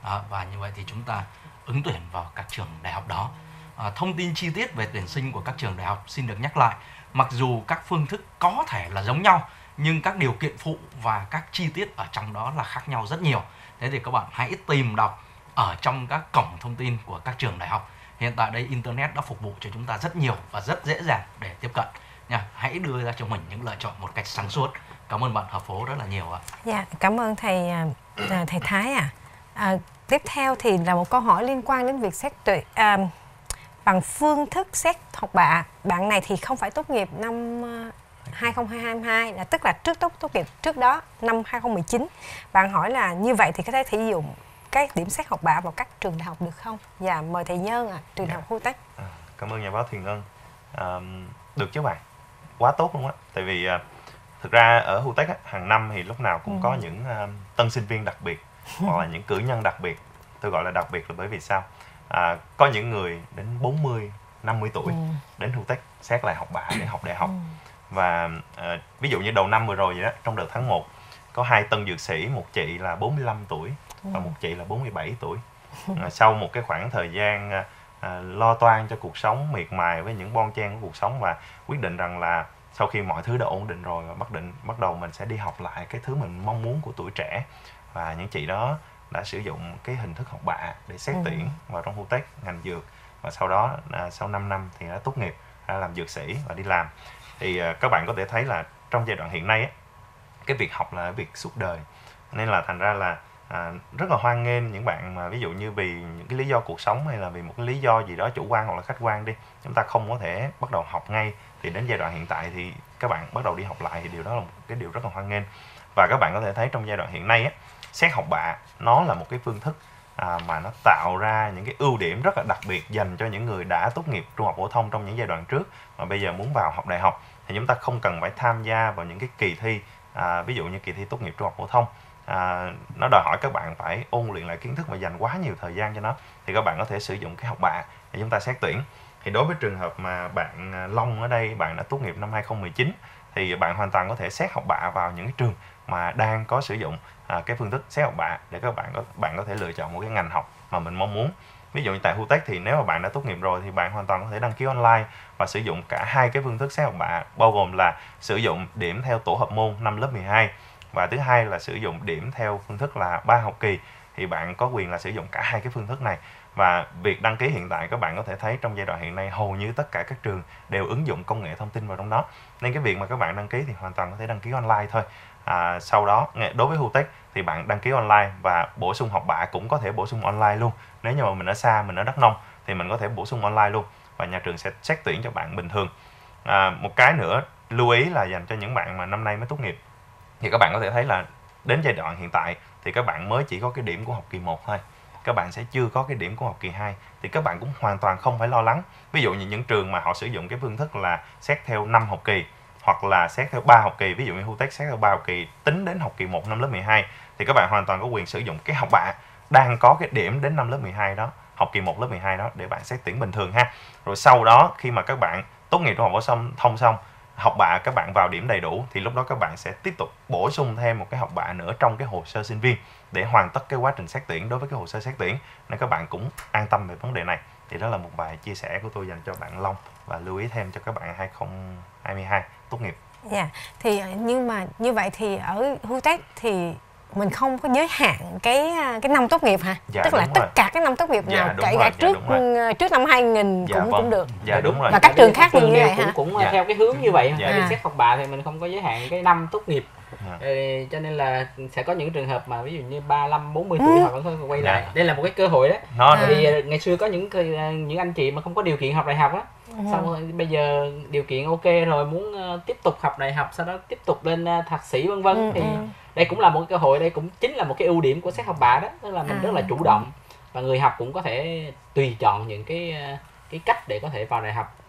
Speaker 4: À, và như vậy thì chúng ta ứng tuyển vào các trường đại học đó. À, thông tin chi tiết về tuyển sinh của các trường đại học xin được nhắc lại. Mặc dù các phương thức có thể là giống nhau, nhưng các điều kiện phụ và các chi tiết ở trong đó là khác nhau rất nhiều. Thế thì các bạn hãy tìm đọc ở trong các cổng thông tin của các trường đại học. Hiện tại đây Internet đã phục vụ cho chúng ta rất nhiều và rất dễ dàng để tiếp cận nha. Hãy đưa ra cho mình những lựa chọn một cách sáng suốt. Cảm ơn bạn Hợp Phố rất là nhiều ạ.
Speaker 1: Dạ, cảm ơn thầy thầy Thái ạ. À. À, tiếp theo thì là một câu hỏi liên quan đến việc xét tuyển à, bằng phương thức xét học bạ. Bạn này thì không phải tốt nghiệp năm hai không hai hai, là tức là trước tốt tốt nghiệp trước đó năm hai không một chín. Bạn hỏi là như vậy thì có thể sử dụng cái điểm xét học bạ vào các trường đại học được không? Dạ, mời thầy Nhân ạ, à, trường đại học Hu Tech.
Speaker 5: À, cảm ơn nhà báo Thùy Ngân. À, được chứ bạn, quá tốt luôn á. Tại vì à, thực ra ở Hu Tech á, hàng năm thì lúc nào cũng ừ. có những à, tân sinh viên đặc biệt hoặc là những cử nhân đặc biệt. Tôi gọi là đặc biệt là bởi vì sao? À, có những người đến bốn mươi, năm mươi tuổi ừ. đến Hu Tech xét lại học bạ để học đại học. Ừ. Và à, ví dụ như đầu năm vừa rồi vậy đó, trong đợt tháng một có hai tân dược sĩ, một chị là bốn mươi lăm tuổi ừ. và một chị là bốn mươi bảy tuổi. À, sau một cái khoảng thời gian à, à, lo toan cho cuộc sống, miệt mài với những bon chen của cuộc sống, và quyết định rằng là sau khi mọi thứ đã ổn định rồi và bắt định bắt đầu mình sẽ đi học lại cái thứ mình mong muốn của tuổi trẻ. Và những chị đó đã sử dụng cái hình thức học bạ để xét tuyển vào trong Hu Tech ngành dược, và sau đó à, sau năm năm thì đã tốt nghiệp, đã làm dược sĩ và đi làm. Thì à, các bạn có thể thấy là trong giai đoạn hiện nay á, cái việc học là việc suốt đời, nên là thành ra là à, rất là hoan nghênh những bạn mà ví dụ như vì những cái lý do cuộc sống hay là vì một cái lý do gì đó chủ quan hoặc là khách quan đi, chúng ta không có thể bắt đầu học ngay, thì đến giai đoạn hiện tại thì các bạn bắt đầu đi học lại, thì điều đó là một cái điều rất là hoan nghênh. Và các bạn có thể thấy trong giai đoạn hiện nay á, xét học bạ nó là một cái phương thức à, mà nó tạo ra những cái ưu điểm rất là đặc biệt dành cho những người đã tốt nghiệp trung học phổ thông trong những giai đoạn trước mà bây giờ muốn vào học đại học. Thì chúng ta không cần phải tham gia vào những cái kỳ thi à, ví dụ như kỳ thi tốt nghiệp trung học phổ thông, à, nó đòi hỏi các bạn phải ôn luyện lại kiến thức và dành quá nhiều thời gian cho nó, thì các bạn có thể sử dụng cái học bạ để chúng ta xét tuyển. Thì đối với trường hợp mà bạn Long ở đây, bạn đã tốt nghiệp năm hai không một chín, thì bạn hoàn toàn có thể xét học bạ vào những cái trường mà đang có sử dụng à, cái phương thức xét học bạ để các bạn có bạn có thể lựa chọn một cái ngành học mà mình mong muốn. Ví dụ như tại Hu Tech thì nếu mà bạn đã tốt nghiệp rồi thì bạn hoàn toàn có thể đăng ký online và sử dụng cả hai cái phương thức xét học bạ, bao gồm là sử dụng điểm theo tổ hợp môn năm lớp mười hai và thứ hai là sử dụng điểm theo phương thức là ba học kỳ. Thì bạn có quyền là sử dụng cả hai cái phương thức này. Và việc đăng ký hiện tại các bạn có thể thấy trong giai đoạn hiện nay hầu như tất cả các trường đều ứng dụng công nghệ thông tin vào trong đó. Nên cái việc mà các bạn đăng ký thì hoàn toàn có thể đăng ký online thôi. À, sau đó đối với Hu Tech thì bạn đăng ký online và bổ sung học bạ cũng có thể bổ sung online luôn. Nếu như mà mình ở xa, mình ở Đắk Nông thì mình có thể bổ sung online luôn và nhà trường sẽ xét tuyển cho bạn bình thường. À, một cái nữa lưu ý là dành cho những bạn mà năm nay mới tốt nghiệp, thì các bạn có thể thấy là đến giai đoạn hiện tại thì các bạn mới chỉ có cái điểm của học kỳ một thôi, các bạn sẽ chưa có cái điểm của học kỳ hai, thì các bạn cũng hoàn toàn không phải lo lắng. Ví dụ như những trường mà họ sử dụng cái phương thức là xét theo năm học kỳ hoặc là xét theo ba học kỳ, ví dụ như Hu Tech xét theo ba học kỳ tính đến học kỳ một năm lớp mười hai, thì các bạn hoàn toàn có quyền sử dụng cái học bạ đang có cái điểm đến năm lớp mười hai đó, học kỳ một lớp mười hai đó để bạn xét tuyển bình thường ha. Rồi sau đó khi mà các bạn tốt nghiệp trung học phổ thông xong, học bạ các bạn vào điểm đầy đủ thì lúc đó các bạn sẽ tiếp tục bổ sung thêm một cái học bạ nữa trong cái hồ sơ sinh viên để hoàn tất cái quá trình xét tuyển đối với cái hồ sơ xét tuyển, nên các bạn cũng an tâm về vấn đề này. Thì đó là một vài chia sẻ của tôi dành cho bạn Long và lưu ý thêm cho các bạn hai không hai hai tốt nghiệp.
Speaker 1: Dạ, yeah. Thì nhưng mà như vậy thì ở Hu Tech thì mình không có giới hạn cái cái năm tốt nghiệp hả?
Speaker 5: Dạ,
Speaker 1: tức là
Speaker 5: rồi.
Speaker 1: tất cả các năm tốt nghiệp
Speaker 5: dạ,
Speaker 1: nào kể cả
Speaker 5: dạ,
Speaker 1: trước trước năm hai nghìn
Speaker 5: dạ,
Speaker 1: cũng
Speaker 5: vâng.
Speaker 1: cũng được.
Speaker 5: Dạ đúng rồi.
Speaker 1: Và các trường khác như vậy
Speaker 3: cũng,
Speaker 1: hả?
Speaker 3: Cũng
Speaker 5: dạ.
Speaker 3: theo cái hướng như vậy.
Speaker 5: Dạ.
Speaker 3: Tại vì
Speaker 1: À.
Speaker 3: xét học bạ thì mình không có giới hạn cái năm tốt nghiệp.
Speaker 5: Dạ.
Speaker 3: Ừ, cho nên là sẽ có những trường hợp mà ví dụ như ba mươi lăm, bốn mươi tuổi
Speaker 1: ừ.
Speaker 3: họ vẫn quay lại.
Speaker 5: Dạ.
Speaker 3: Đây là một cái cơ hội đó.
Speaker 5: Nó
Speaker 3: Tại vì ngày xưa có những những anh chị mà không có điều kiện học đại học á, ừ. xong rồi bây giờ điều kiện ok rồi, muốn uh, tiếp tục học đại học, sau đó tiếp tục lên uh, thạc sĩ vân vân, ừ. thì ừ. đây cũng là một cái cơ hội, đây cũng chính là một cái ưu điểm của xét học bạ đó, tức là mình à, rất là chủ động và người học cũng có thể tùy chọn những cái cái cách để có thể vào đại học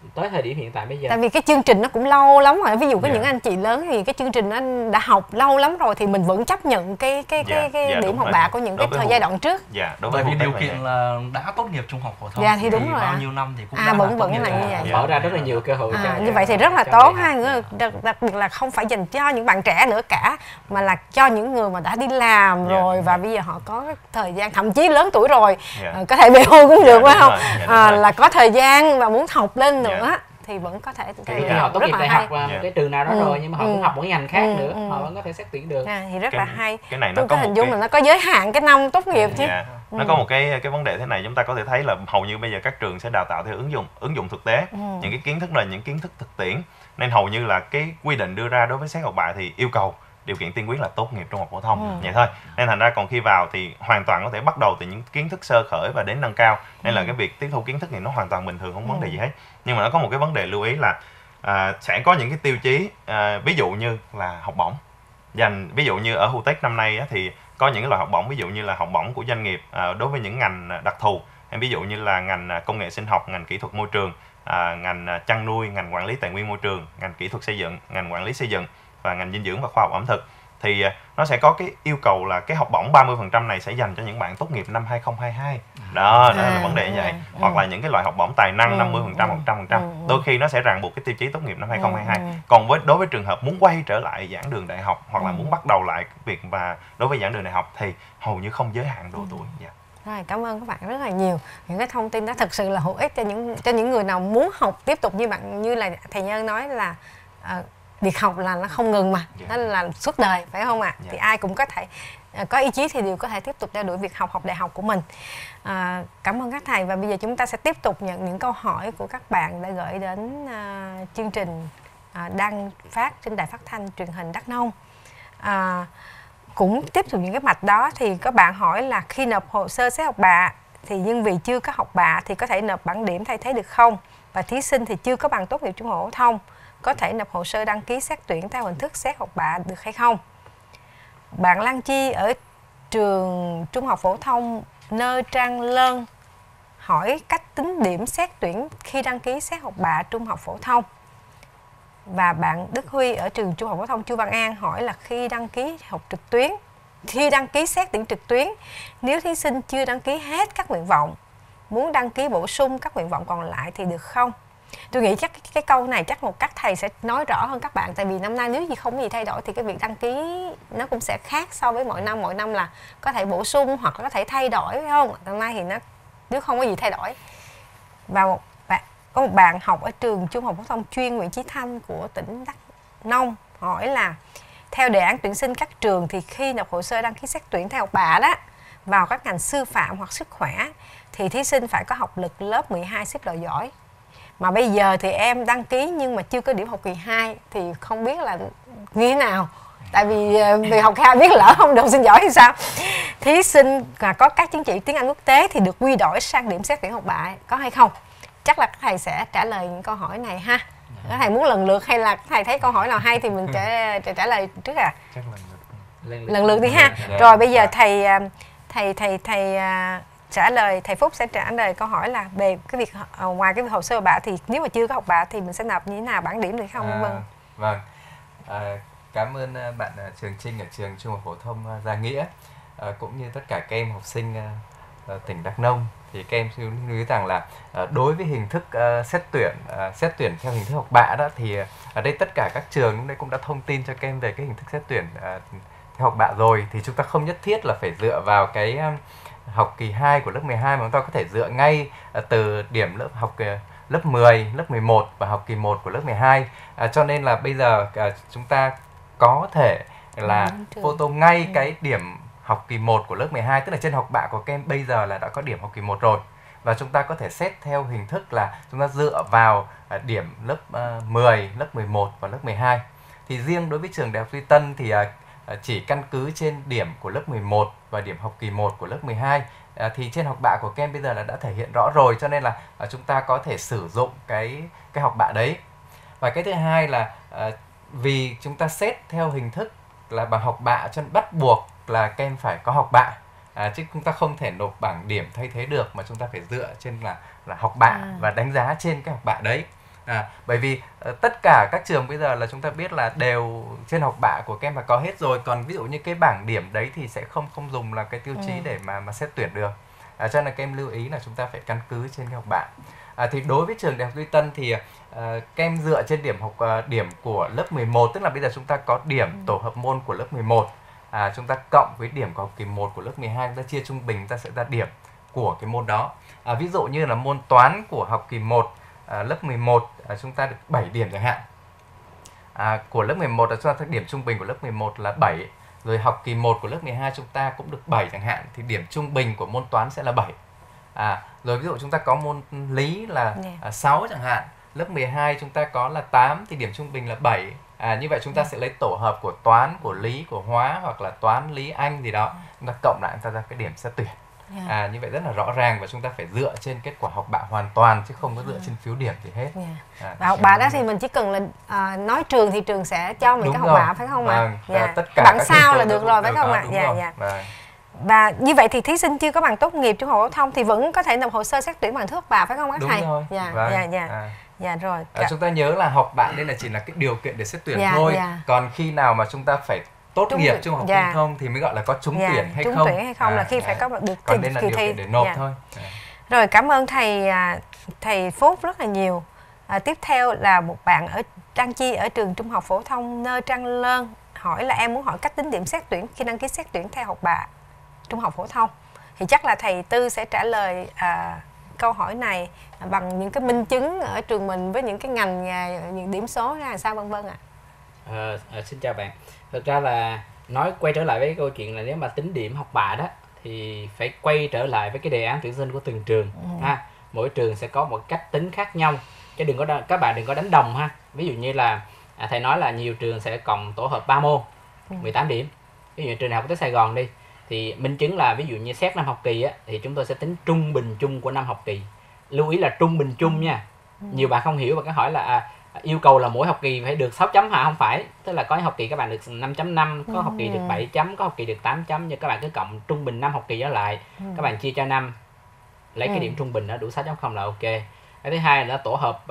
Speaker 3: tới thời điểm hiện tại bây giờ.
Speaker 1: Tại vì cái chương trình nó cũng lâu lắm rồi, ví dụ có
Speaker 2: Dạ.
Speaker 1: những anh chị lớn thì cái chương trình nó đã học lâu lắm rồi thì mình vẫn chấp nhận cái cái
Speaker 5: Dạ,
Speaker 1: cái, cái
Speaker 5: dạ,
Speaker 1: điểm
Speaker 5: đúng
Speaker 1: học
Speaker 5: rồi.
Speaker 1: bạ của những
Speaker 5: Đối
Speaker 1: cái
Speaker 5: với
Speaker 1: thời
Speaker 5: Hùng-
Speaker 1: giai đoạn trước.
Speaker 5: Dạ, đối
Speaker 4: Bởi
Speaker 5: với
Speaker 4: vì
Speaker 5: Hùng
Speaker 4: điều
Speaker 5: Tech
Speaker 4: kiện
Speaker 5: là
Speaker 4: là đã tốt nghiệp trung học phổ thông.
Speaker 1: Dạ, thì đúng rồi
Speaker 4: bao
Speaker 1: ạ.
Speaker 4: nhiêu năm thì cũng
Speaker 1: À,
Speaker 4: đã là
Speaker 1: vẫn-
Speaker 4: tốt
Speaker 1: vẫn
Speaker 4: nghiệp
Speaker 1: là
Speaker 4: trung
Speaker 1: như
Speaker 4: học
Speaker 1: vậy.
Speaker 4: phổ
Speaker 3: Mở
Speaker 4: thông.
Speaker 3: ra rất là nhiều cơ hội
Speaker 1: À,
Speaker 3: cho
Speaker 1: như vậy thì rất là
Speaker 3: cho
Speaker 1: tốt
Speaker 3: người
Speaker 1: ha,
Speaker 3: học.
Speaker 1: nữa đặc, đặc biệt là không phải dành cho những bạn trẻ nữa cả, mà là cho những người mà đã đi làm
Speaker 5: Dạ,
Speaker 1: rồi
Speaker 5: đúng
Speaker 1: và
Speaker 5: rồi.
Speaker 1: bây giờ họ có cái thời gian, thậm chí lớn tuổi rồi,
Speaker 5: Dạ.
Speaker 1: ờ, có thể về hưu cũng
Speaker 5: Dạ,
Speaker 1: được phải
Speaker 5: đúng
Speaker 1: không?
Speaker 5: rồi, dạ, đúng
Speaker 1: À,
Speaker 5: rồi.
Speaker 1: là có thời gian và muốn học lên
Speaker 5: Dạ.
Speaker 1: nữa thì vẫn có thể.
Speaker 3: Cái
Speaker 1: thì
Speaker 3: khi họ tốt
Speaker 1: rất
Speaker 3: nghiệp
Speaker 1: là
Speaker 3: đại
Speaker 1: hay.
Speaker 3: học vào
Speaker 5: Dạ.
Speaker 3: một cái trường nào đó
Speaker 1: Ừ,
Speaker 3: rồi nhưng mà họ
Speaker 1: ừ.
Speaker 3: cũng học một cái ngành khác
Speaker 1: Ừ,
Speaker 3: nữa,
Speaker 1: ừ.
Speaker 3: họ vẫn có thể xét tuyển được.
Speaker 1: À, thì rất
Speaker 5: Cái-
Speaker 1: là hay.
Speaker 5: cái này nó
Speaker 1: Tôi
Speaker 5: có
Speaker 1: có hình
Speaker 5: một
Speaker 1: dung
Speaker 5: cái-
Speaker 1: là nó có giới hạn cái năm tốt nghiệp chứ.
Speaker 5: Dạ. Nó
Speaker 1: Ừ.
Speaker 5: có một cái cái vấn đề thế này, chúng ta có thể thấy là hầu như bây giờ các trường sẽ đào tạo theo ứng dụng ứng dụng thực tế.
Speaker 1: Ừ.
Speaker 5: Những cái kiến thức là những kiến thức thực tiễn, nên hầu như là cái quy định đưa ra đối với xét học bạ thì yêu cầu điều kiện tiên quyết là tốt nghiệp trung học phổ thông,
Speaker 1: Ừ.
Speaker 5: vậy thôi. Nên thành ra còn khi vào thì hoàn toàn có thể bắt đầu từ những kiến thức sơ khởi và đến nâng cao, nên là
Speaker 1: Ừ.
Speaker 5: cái việc tiếp thu kiến thức thì nó hoàn toàn bình thường, không vấn đề
Speaker 1: Ừ.
Speaker 5: gì hết. Nhưng mà nó có một cái vấn đề lưu ý là à, sẽ có những cái tiêu chí, à, ví dụ như là học bổng dành, ví dụ như ở Hutech năm nay á, thì có những cái loại học bổng, ví dụ như là học bổng của doanh nghiệp à, đối với những ngành đặc thù, hay ví dụ như là ngành à, công nghệ sinh học, ngành kỹ thuật môi trường, à, ngành à, chăn nuôi, ngành quản lý tài nguyên môi trường, ngành kỹ thuật xây dựng, ngành quản lý xây dựng và ngành dinh dưỡng và khoa học ẩm thực. Thì à, nó sẽ có cái yêu cầu là cái học bổng ba mươi phần trăm này sẽ dành cho những bạn tốt nghiệp năm hai không hai hai. Đó, đó là
Speaker 1: À,
Speaker 5: vấn đề như vậy.
Speaker 1: ừ,
Speaker 5: Hoặc
Speaker 1: ừ.
Speaker 5: là những cái loại học bổng tài năng
Speaker 1: Ừ,
Speaker 5: năm mươi phần trăm,
Speaker 1: ừ,
Speaker 5: một trăm phần trăm.
Speaker 1: ừ, ừ.
Speaker 5: Đôi khi nó sẽ ràng buộc cái tiêu chí tốt nghiệp năm hai không hai hai.
Speaker 1: Ừ, ừ.
Speaker 5: Còn với đối với trường hợp muốn quay trở lại giảng đường đại học hoặc là
Speaker 1: Ừ.
Speaker 5: muốn bắt đầu lại việc và đối với giảng đường đại học thì hầu như không giới hạn độ tuổi. Dạ.
Speaker 1: Rồi, cảm ơn các bạn rất là nhiều. Những cái thông tin đó thực sự là hữu ích cho những cho những người nào muốn học tiếp tục, như bạn như là thầy Nhân nói là ờ, việc học là nó không ngừng mà,
Speaker 5: Dạ.
Speaker 1: nó là suốt đời phải không ạ?
Speaker 5: Dạ.
Speaker 1: Thì ai cũng có thể ờ, có ý chí thì đều có thể tiếp tục theo đuổi việc học học đại học của mình. À, cảm ơn các thầy và bây giờ chúng ta sẽ tiếp tục nhận những câu hỏi của các bạn đã gửi đến à, chương trình à, đang phát trên đài phát thanh truyền hình Đắk Nông. À, cũng tiếp tục những cái mạch đó thì các bạn hỏi là khi nộp hồ sơ xét học bạ thì nhưng vì chưa có học bạ thì có thể nộp bảng điểm thay thế được không? Và thí sinh thì chưa có bằng tốt nghiệp trung học phổ thông có thể nộp hồ sơ đăng ký xét tuyển theo hình thức xét học bạ được hay không? Bạn Lan Chi ở trường trung học phổ thông Nơ Trang Lơn hỏi cách tính điểm xét tuyển khi đăng ký xét học bạ trung học phổ thông. Và bạn Đức Huy ở trường trung học phổ thông Chu Văn An hỏi là khi đăng ký học trực tuyến, khi đăng ký xét tuyển trực tuyến, nếu thí sinh chưa đăng ký hết các nguyện vọng, muốn đăng ký bổ sung các nguyện vọng còn lại thì được không? Tôi nghĩ chắc cái câu này chắc một các thầy sẽ nói rõ hơn các bạn, tại vì năm nay nếu gì không có gì thay đổi thì cái việc đăng ký nó cũng sẽ khác so với mọi năm. Mọi năm là có thể bổ sung hoặc là có thể thay đổi phải không? Năm nay thì nó nếu không có gì thay đổi. Và một bạn có một bạn học ở trường trung học phổ thông chuyên Nguyễn Chí Thanh của tỉnh Đắk Nông hỏi là theo đề án tuyển sinh các trường thì khi nộp hồ sơ đăng ký xét tuyển theo học bạ đó vào các ngành sư phạm hoặc sức khỏe thì thí sinh phải có học lực lớp mười hai xếp loại giỏi. Mà bây giờ thì em đăng ký nhưng mà chưa có điểm học kỳ hai thì không biết là như thế nào. Tại vì vì học kỳ hai biết lỡ không được học sinh giỏi thì sao? Thí sinh mà có các chứng chỉ tiếng Anh quốc tế thì được quy đổi sang điểm xét tuyển học bạ có hay không? Chắc là các thầy sẽ trả lời những câu hỏi này ha. Các thầy muốn lần lượt hay là các thầy thấy câu hỏi nào hay thì mình sẽ trả, trả lời trước à?
Speaker 5: Chắc là
Speaker 1: Lần lượt đi ha.
Speaker 2: Dạ.
Speaker 1: Rồi bây giờ thầy thầy thầy thầy trả lời, thầy Phúc sẽ trả lời câu hỏi là về cái việc ngoài cái hồ sơ học bạ thì nếu mà chưa có học bạ thì mình sẽ nộp như thế nào, bảng điểm được không?
Speaker 2: À,
Speaker 1: Vâng.
Speaker 2: vâng. À, cảm ơn à, bạn à, Trường Trinh ở trường Trung học phổ thông à, Gia Nghĩa, à, cũng như tất cả các em học sinh à, ở tỉnh Đắk Nông. Thì các em lưu ý rằng là à, đối với hình thức à, xét tuyển à, xét tuyển theo hình thức học bạ đó thì à, ở đây tất cả các trường lúc đây cũng đã thông tin cho các em về cái hình thức xét tuyển à, theo học bạ rồi, thì chúng ta không nhất thiết là phải dựa vào cái um, học kỳ hai của lớp mười hai mà chúng ta có thể dựa ngay uh, từ điểm lớp học uh, lớp mười, lớp mười một và học kỳ một của lớp mười hai. À, cho nên là bây giờ uh, chúng ta có thể là
Speaker 1: Ừ,
Speaker 2: photo ngay cái điểm học kỳ một của lớp mười hai, tức là trên học bạ của các em bây giờ là đã có điểm học kỳ một rồi. Và chúng ta có thể xét theo hình thức là chúng ta dựa vào uh, điểm lớp uh, mười, lớp mười một và lớp mười hai. Thì riêng đối với trường Đại học Duy Tân thì uh, chỉ căn cứ trên điểm của lớp mười một và điểm học kỳ một của lớp mười hai à, thì trên học bạ của các em bây giờ là đã thể hiện rõ rồi, cho nên là à, chúng ta có thể sử dụng cái cái học bạ đấy. Và cái thứ hai là à, vì chúng ta xét theo hình thức là bằng học bạ cho nên bắt buộc là các em phải có học bạ, à, chứ chúng ta không thể nộp bảng điểm thay thế được, mà chúng ta phải dựa trên là là học bạ
Speaker 1: À.
Speaker 2: và đánh giá trên cái học bạ đấy. À, bởi vì uh, tất cả các trường bây giờ là chúng ta biết là đều trên học bạ của các em là có hết rồi, còn ví dụ như cái bảng điểm đấy thì sẽ không không dùng là cái tiêu chí ừ. để mà mà xét tuyển được. À, cho nên là các em lưu ý là chúng ta phải căn cứ trên cái học bạ. À, thì đối với trường Đại học Duy Tân thì uh, các em dựa trên điểm học uh, điểm của lớp mười một, tức là bây giờ chúng ta có điểm ừ. tổ hợp môn của lớp mười một, à, chúng ta cộng với điểm của học kỳ một của lớp mười hai, chúng ta chia trung bình, chúng ta sẽ ra điểm của cái môn đó. À, ví dụ như là môn toán của học kỳ một à, lớp mười một à, chúng ta được bảy điểm chẳng hạn. À, của lớp mười một là chúng ta điểm trung bình của lớp mười một là bảy, rồi học kỳ một của lớp mười hai chúng ta cũng được bảy chẳng hạn, thì điểm trung bình của môn toán sẽ là bảy. À, rồi ví dụ chúng ta có môn lý là à, sáu chẳng hạn, lớp mười hai chúng ta có là tám thì điểm trung bình là bảy. À, như vậy chúng ta sẽ lấy tổ hợp của toán, của lý, của hóa hoặc là toán, lý, anh gì đó, chúng ta cộng lại chúng ta ra cái điểm xét tuyển. Yeah. À, như vậy rất là rõ ràng và chúng ta phải dựa trên kết quả học bạ hoàn toàn chứ không có dựa trên phiếu điểm gì hết. Yeah. À, và
Speaker 1: học bạ đó thì mình chỉ cần là à, nói trường thì trường sẽ cho mình cái học bạ phải không ạ?
Speaker 2: Vâng,
Speaker 1: dạ.
Speaker 2: tất cả
Speaker 1: bản sao là được rồi phải không ạ?
Speaker 2: Dạ, dạ. Vâng.
Speaker 1: Và như vậy thì thí sinh chưa có bằng tốt nghiệp trung học phổ thông thì vẫn có thể nộp hồ sơ xét tuyển bằng thức học bạ phải không các
Speaker 2: đúng
Speaker 1: thầy?
Speaker 2: Rồi.
Speaker 1: Dạ,
Speaker 2: vâng.
Speaker 1: dạ, dạ.
Speaker 2: À.
Speaker 1: Dạ rồi.
Speaker 2: À, chúng ta nhớ là học bạ đây là chỉ là cái điều kiện để xét tuyển
Speaker 1: dạ,
Speaker 2: thôi.
Speaker 1: Dạ.
Speaker 2: Còn khi nào mà chúng ta phải tốt
Speaker 1: Trúng
Speaker 2: nghiệp trung học
Speaker 1: dạ.
Speaker 2: phổ thông thì mới gọi là có trúng
Speaker 1: dạ.
Speaker 2: tuyển hay
Speaker 1: trúng
Speaker 2: không.
Speaker 1: Trúng tuyển hay không à, là khi à. phải có được
Speaker 2: còn đây là
Speaker 1: kỳ
Speaker 2: điều
Speaker 1: thi
Speaker 2: kiện để nộp
Speaker 1: dạ.
Speaker 2: thôi. À.
Speaker 1: Rồi cảm ơn thầy thầy Phúc rất là nhiều. À, tiếp theo là một bạn ở Trang Chi ở trường trung học phổ thông Nơ Trang Lơn hỏi là em muốn hỏi cách tính điểm xét tuyển khi đăng ký xét tuyển theo học bạ trung học phổ thông. Thì chắc là thầy Tư sẽ trả lời à, câu hỏi này bằng những cái minh chứng ở trường mình với những cái ngành nghề, những điểm số ra làm sao vân vân ạ.
Speaker 3: À, à, xin chào bạn. Thực ra là nói quay trở lại với cái câu chuyện là nếu mà tính điểm học bạ đó thì phải quay trở lại với cái đề án tuyển sinh của từng trường. Ừ. Ha, mỗi trường sẽ có một cách tính khác nhau chứ đừng có các bạn đừng có đánh đồng ha. Ví dụ như là à, thầy nói là nhiều trường sẽ cộng tổ hợp ba môn ừ. mười tám điểm. Ví dụ như trường Đại học Quốc tế Sài Gòn đi thì minh chứng là ví dụ như xét năm học kỳ á thì chúng tôi sẽ tính trung bình chung của năm học kỳ. Lưu ý là trung bình chung nha. Ừ. Nhiều bạn không hiểu và cái hỏi là à, yêu cầu là mỗi học kỳ phải được sáu chấm hả? Không phải. Tức là có học kỳ các bạn được năm chấm năm, có ừ. học kỳ được bảy chấm, có học kỳ được tám chấm, nhưng các bạn cứ cộng trung bình năm học kỳ đó lại. Ừ. Các bạn chia cho năm, lấy ừ. cái điểm trung bình đó đủ sáu chấm không là ok. Cái thứ hai là tổ hợp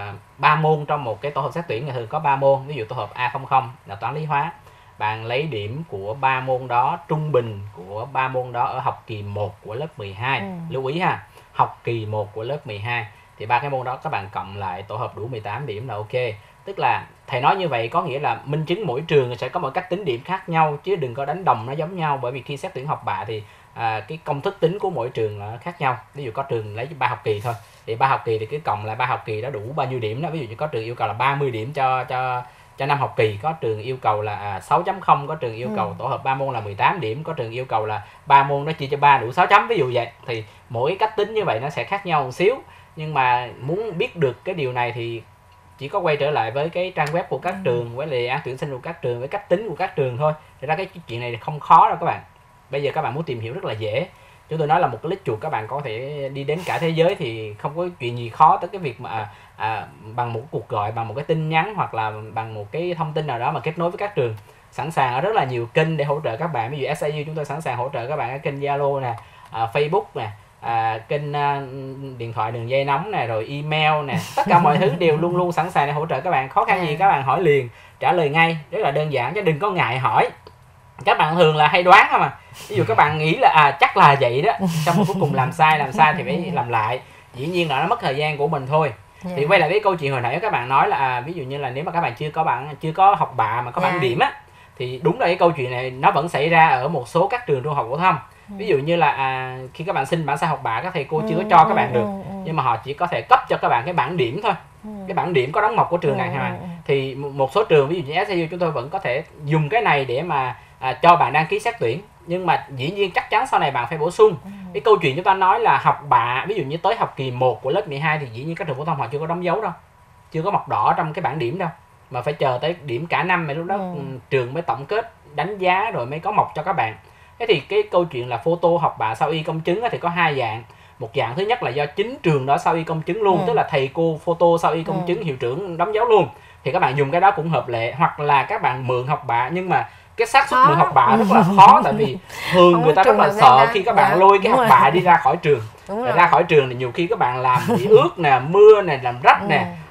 Speaker 3: ba uh, môn trong một cái tổ hợp xét tuyển thường có ba môn. Ví dụ tổ hợp A không không là toán lý hóa. Bạn lấy điểm của ba môn đó, trung bình của ba môn đó ở học kỳ một của lớp mười hai. Ừ. Lưu ý ha, học kỳ một của lớp mười hai thì ba cái môn đó các bạn cộng lại tổ hợp đủ mười tám điểm là ok. Tức là thầy nói như vậy có nghĩa là minh chứng mỗi trường sẽ có một cách tính điểm khác nhau chứ đừng có đánh đồng nó giống nhau, bởi vì khi xét tuyển học bạ thì à, cái công thức tính của mỗi trường là khác nhau. Ví dụ có trường lấy ba học kỳ thôi thì ba học kỳ thì cứ cộng lại ba học kỳ đó đủ bao nhiêu điểm đó. Ví dụ như có trường yêu cầu là ba mươi điểm cho cho cho năm học kỳ, có trường yêu cầu là à, sáu chấm không, có trường yêu cầu ừ. tổ hợp ba môn là mười tám điểm, có trường yêu cầu là ba môn nó chia cho ba đủ sáu chấm, ví dụ vậy. Thì mỗi cách tính như vậy nó sẽ khác nhau một xíu, nhưng mà muốn biết được cái điều này thì chỉ có quay trở lại với cái trang web của các ừ. trường, với đề án tuyển sinh của các trường, với cách tính của các trường thôi. Thật ra cái chuyện này không khó đâu các bạn. Bây giờ các bạn muốn tìm hiểu rất là dễ. Chúng tôi nói là một cái list chuột các bạn có thể đi đến cả thế giới thì không có chuyện gì khó tới cái việc mà à, à, bằng một cuộc gọi, bằng một cái tin nhắn hoặc là bằng một cái thông tin nào đó mà kết nối với các trường. Sẵn sàng ở rất là nhiều kênh để hỗ trợ các bạn. Ví dụ ét a u chúng tôi sẵn sàng hỗ trợ các bạn ở kênh Zalo nè, à, Facebook nè, à, kênh à, điện thoại đường dây nóng nè, rồi email nè, tất cả mọi thứ đều luôn luôn sẵn sàng để hỗ trợ các bạn. Khó khăn gì các bạn hỏi liền, trả lời ngay, rất là đơn giản chứ đừng có ngại hỏi. Các bạn thường là hay đoán không à, ví dụ các bạn nghĩ là à chắc là vậy đó, xong rồi cuối cùng làm sai làm sai thì phải làm lại, dĩ nhiên là nó mất thời gian của mình thôi. Yeah. Thì quay lại với câu chuyện hồi nãy các bạn nói là à, ví dụ như là nếu mà các bạn chưa có bạn chưa có học bạ mà có yeah. bảng điểm á thì đúng là cái câu chuyện này nó vẫn xảy ra ở một số các trường trung học phổ thông. Ví dụ như là à, khi các bạn xin bản sao học bạ các thầy cô chưa có cho các bạn được, nhưng mà họ chỉ có thể cấp cho các bạn cái bảng điểm thôi, cái bảng điểm có đóng mộc của trường này ha. Thì một số trường ví dụ như ét a u chúng tôi vẫn có thể dùng cái này để mà à, cho bạn đăng ký xét tuyển, nhưng mà dĩ nhiên chắc chắn sau này bạn phải bổ sung. Cái câu chuyện chúng ta nói là học bạ, ví dụ như tới học kỳ một của lớp mười hai thì dĩ nhiên các trường phổ thông họ chưa có đóng dấu đâu, chưa có mộc đỏ trong cái bảng điểm đâu, mà phải chờ tới điểm cả năm mà lúc đó ừ. trường mới tổng kết đánh giá rồi mới có mộc cho các bạn. Thế thì cái câu chuyện là photo học bạ sao y công chứng thì có hai dạng. Một dạng thứ nhất là do chính trường đó sao y công chứng luôn, ừ. tức là thầy cô photo sao y công ừ. chứng, hiệu trưởng đóng dấu luôn, thì các bạn dùng cái đó cũng hợp lệ. Hoặc là các bạn mượn học bạ, nhưng mà cái xác suất mượn học bạ rất là khó, tại vì thường không người ta rất là sợ khi các bạn dạ, lôi cái học bạ đi ra khỏi trường. Ra khỏi trường thì nhiều khi các bạn làm bị ướt nè, mưa nè, làm rách ừ. nè,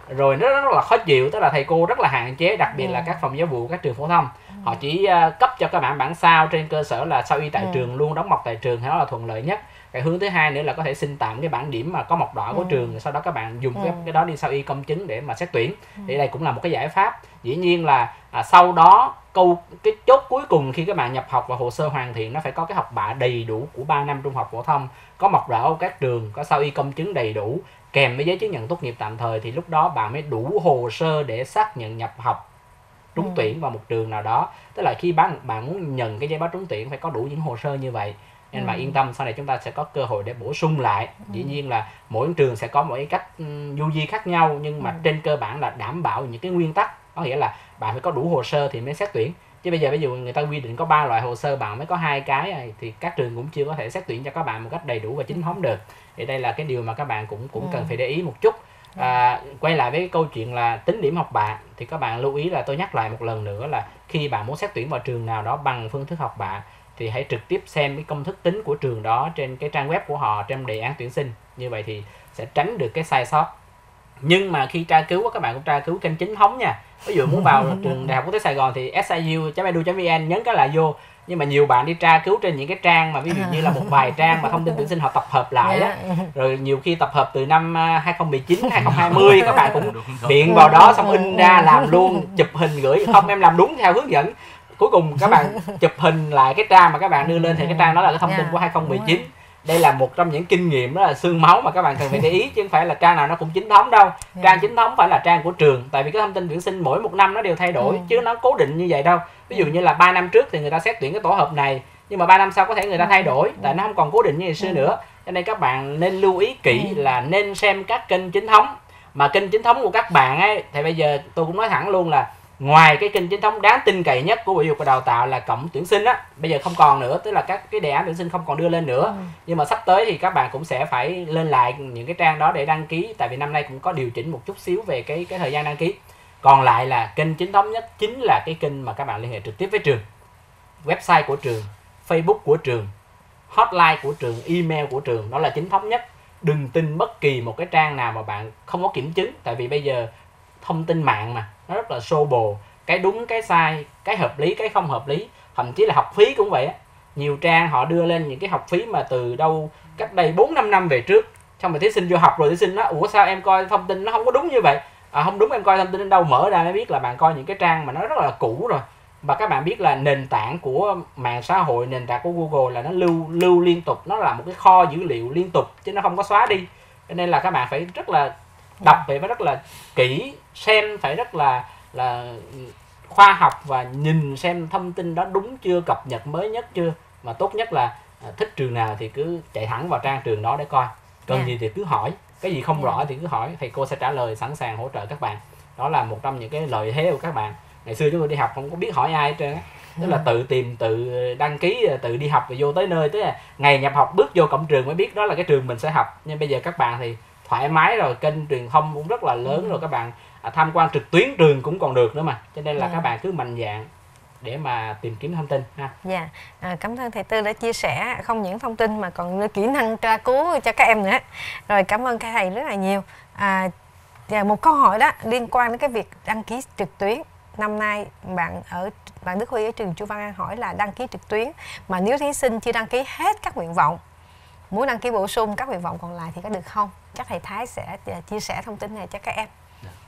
Speaker 3: rồi nó rất là khó chịu, tức là thầy cô rất là hạn chế, đặc biệt
Speaker 1: Ừ.
Speaker 3: là các phòng giáo vụ các trường phổ thông. Họ chỉ uh, cấp cho các bạn bản sao trên cơ sở là sao y tại
Speaker 1: Ừ.
Speaker 3: trường, luôn đóng mộc tại trường, thì đó là thuận lợi nhất. Cái hướng thứ hai nữa là có thể xin tạm cái bảng điểm mà có mộc đỏ của
Speaker 1: Ừ.
Speaker 3: trường, sau đó các bạn dùng
Speaker 1: Ừ.
Speaker 3: cái, cái đó đi sao y công chứng để mà xét tuyển. Thì đây cũng là một cái giải pháp. Dĩ nhiên là à, sau đó câu cái chốt cuối cùng khi các bạn nhập học và hồ sơ hoàn thiện, nó phải có cái học bạ đầy đủ của ba năm trung học phổ thông, có mộc đỏ của các trường, có sao y công chứng đầy đủ kèm với giấy chứng nhận tốt nghiệp tạm thời, thì lúc đó bạn mới đủ hồ sơ để xác nhận nhập học trúng
Speaker 1: Ừ.
Speaker 3: tuyển vào một trường nào đó. Tức là khi bạn bạn muốn nhận cái giấy báo trúng tuyển phải có đủ những hồ sơ như vậy. Nên
Speaker 1: Ừ.
Speaker 3: mà yên tâm, sau này chúng ta sẽ có cơ hội để bổ sung lại. Dĩ nhiên là mỗi trường sẽ có mỗi cách um, du di khác nhau, nhưng mà
Speaker 1: Ừ.
Speaker 3: trên cơ bản là đảm bảo những cái nguyên tắc, có nghĩa là bạn phải có đủ hồ sơ thì mới xét tuyển. Chứ bây giờ ví dụ người ta quy định có ba loại hồ sơ, bạn mới có hai cái thì các trường cũng chưa có thể xét tuyển cho các bạn một cách đầy đủ và chính thống được. Thì đây là cái điều mà các bạn cũng cũng
Speaker 1: Ừ.
Speaker 3: cần phải để ý một chút. À, quay lại với cái câu chuyện là tính điểm học bạ, thì các bạn lưu ý là tôi nhắc lại một lần nữa là khi bạn muốn xét tuyển vào trường nào đó bằng phương thức học bạ thì hãy trực tiếp xem cái công thức tính của trường đó trên cái trang web của họ, trong đề án tuyển sinh. Như vậy thì sẽ tránh được cái sai sót. Nhưng mà khi tra cứu các bạn cũng tra cứu kênh chính thống nha. Ví dụ muốn vào trường Đại học Quốc tế Sài Gòn thì s i u chấm e d u chấm v n, nhấn cái là vô. Nhưng mà nhiều bạn đi tra cứu trên những cái trang mà ví dụ như là một vài trang mà thông tin tuyển sinh họ tập hợp lại á, rồi nhiều khi tập hợp từ năm hai không một chín, hai không hai không, các bạn cũng
Speaker 4: Đúng rồi.
Speaker 3: điện vào đó xong in ra làm luôn, chụp hình gửi. Không, em làm đúng theo hướng dẫn. Cuối cùng các bạn chụp hình lại cái trang mà các bạn đưa lên thì cái trang đó là cái thông tin
Speaker 1: Yeah,
Speaker 3: của hai không một
Speaker 1: đúng
Speaker 3: chín. Đây là một trong những kinh nghiệm rất là xương máu mà các bạn cần phải để ý, chứ không phải là trang nào nó cũng chính thống đâu. Trang chính thống phải là trang của trường, tại vì cái thông tin tuyển sinh mỗi một năm nó đều thay đổi,
Speaker 1: Ừ.
Speaker 3: chứ nó cố định như vậy đâu. Ví dụ như là ba năm trước thì người ta xét tuyển cái tổ hợp này, nhưng mà ba năm sau có thể người ta thay đổi, tại nó không còn cố định như ngày xưa nữa. Cho nên các bạn nên lưu ý kỹ là nên xem các kênh chính thống. Mà kênh chính thống của các bạn ấy thì bây giờ tôi cũng nói thẳng luôn là ngoài cái kênh chính thống đáng tin cậy nhất của Bộ Giáo dục và Đào tạo là cổng tuyển sinh á, bây giờ không còn nữa, tức là các cái đề án tuyển sinh không còn đưa lên nữa.
Speaker 1: Ừ.
Speaker 3: Nhưng mà sắp tới thì các bạn cũng sẽ phải lên lại những cái trang đó để đăng ký, tại vì năm nay cũng có điều chỉnh một chút xíu về cái cái thời gian đăng ký. Còn lại là kênh chính thống nhất chính là cái kênh mà các bạn liên hệ trực tiếp với trường, website của trường, Facebook của trường, hotline của trường, email của trường, đó là chính thống nhất. Đừng tin bất kỳ một cái trang nào mà bạn không có kiểm chứng, tại vì bây giờ thông tin mạng mà nó rất là xô bồ, cái đúng cái sai, cái hợp lý cái không hợp lý, thậm chí là học phí cũng vậy á. Nhiều trang họ đưa lên những cái học phí mà từ đâu cách đây bốn năm năm về trước, xong rồi thí sinh vô học rồi thí sinh nói ủa sao em coi thông tin nó không có đúng như vậy, à, không đúng, em coi thông tin đến đâu, mở ra mới biết là bạn coi những cái trang mà nó rất là cũ rồi. Và các bạn biết là nền tảng của mạng xã hội, nền tảng của Google là nó lưu lưu liên tục, nó là một cái kho dữ liệu liên tục chứ nó không có xóa đi. Cho nên là các bạn phải rất là đọc phải rất là kỹ, xem phải rất là là khoa học và nhìn xem thông tin đó đúng chưa, cập nhật mới nhất chưa. Mà tốt nhất là à, thích trường nào thì cứ chạy thẳng vào trang trường đó để coi, cần
Speaker 1: Yeah.
Speaker 3: gì thì cứ hỏi, cái gì không
Speaker 1: Yeah.
Speaker 3: rõ thì cứ hỏi, thầy cô sẽ trả lời sẵn sàng hỗ trợ các bạn. Đó là một trong những cái lợi thế của các bạn. Ngày xưa chúng tôi đi học không có biết hỏi ai hết trơn á, tức là tự tìm, tự đăng ký, tự đi học và vô tới nơi, tức là ngày nhập học bước vô cổng trường mới biết đó là cái trường mình sẽ học. Nhưng bây giờ các bạn thì thoải mái rồi, kênh truyền thông cũng rất là lớn
Speaker 1: Ừ.
Speaker 3: rồi, các bạn à, tham quan trực tuyến trường cũng còn được nữa mà. Cho nên là
Speaker 1: Yeah.
Speaker 3: các bạn cứ mạnh dạn để mà tìm kiếm thông tin ha.
Speaker 1: Dạ, à, cảm ơn thầy Tư đã chia sẻ không những thông tin mà còn kỹ năng tra cứu cho các em nữa. Rồi cảm ơn các thầy rất là nhiều. À, và một câu hỏi đó liên quan đến cái việc đăng ký trực tuyến. Năm nay bạn ở bạn Đức Huy ở trường Chu Văn An hỏi là đăng ký trực tuyến mà nếu thí sinh chưa đăng ký hết các nguyện vọng, muốn đăng ký bổ sung các nguyện vọng còn lại thì có được không? Chắc thầy Thái sẽ chia sẻ thông tin này cho các em.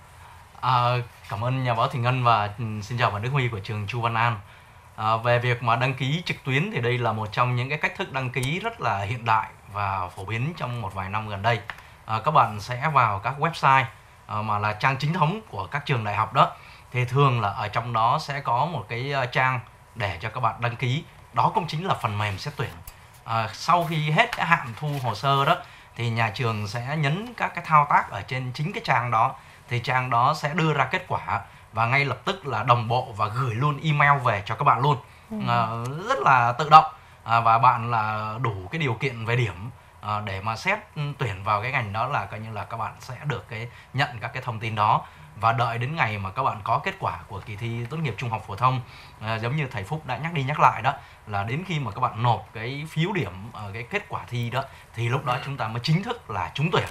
Speaker 4: À, cảm ơn nhà báo Thùy Ngân và xin chào bạn Đức Huy của trường Chu Văn An. À, về việc mà đăng ký trực tuyến thì đây là một trong những cái cách thức đăng ký rất là hiện đại và phổ biến trong một vài năm gần đây. À, các bạn sẽ vào các website à, mà là trang chính thống của các trường đại học đó, thì thường là ở trong đó sẽ có một cái trang để cho các bạn đăng ký. Đó cũng chính là phần mềm xét tuyển. À, sau khi hết cái hạn thu hồ sơ đó thì nhà trường sẽ nhấn các cái thao tác ở trên chính cái trang đó, thì trang đó sẽ đưa ra kết quả và ngay lập tức là đồng bộ và gửi luôn email về cho các bạn luôn. Ừ. À, rất là tự động à, và bạn là đủ cái điều kiện về điểm à, để mà xét tuyển vào cái ngành đó là coi như là các bạn sẽ được cái nhận các cái thông tin đó, và đợi đến ngày mà các bạn có kết quả của kỳ thi tốt nghiệp trung học phổ thông, à, giống như thầy Phúc đã nhắc đi nhắc lại đó, là đến khi mà các bạn nộp cái phiếu điểm ở cái kết quả thi đó thì lúc đó chúng ta mới chính thức là trúng tuyển.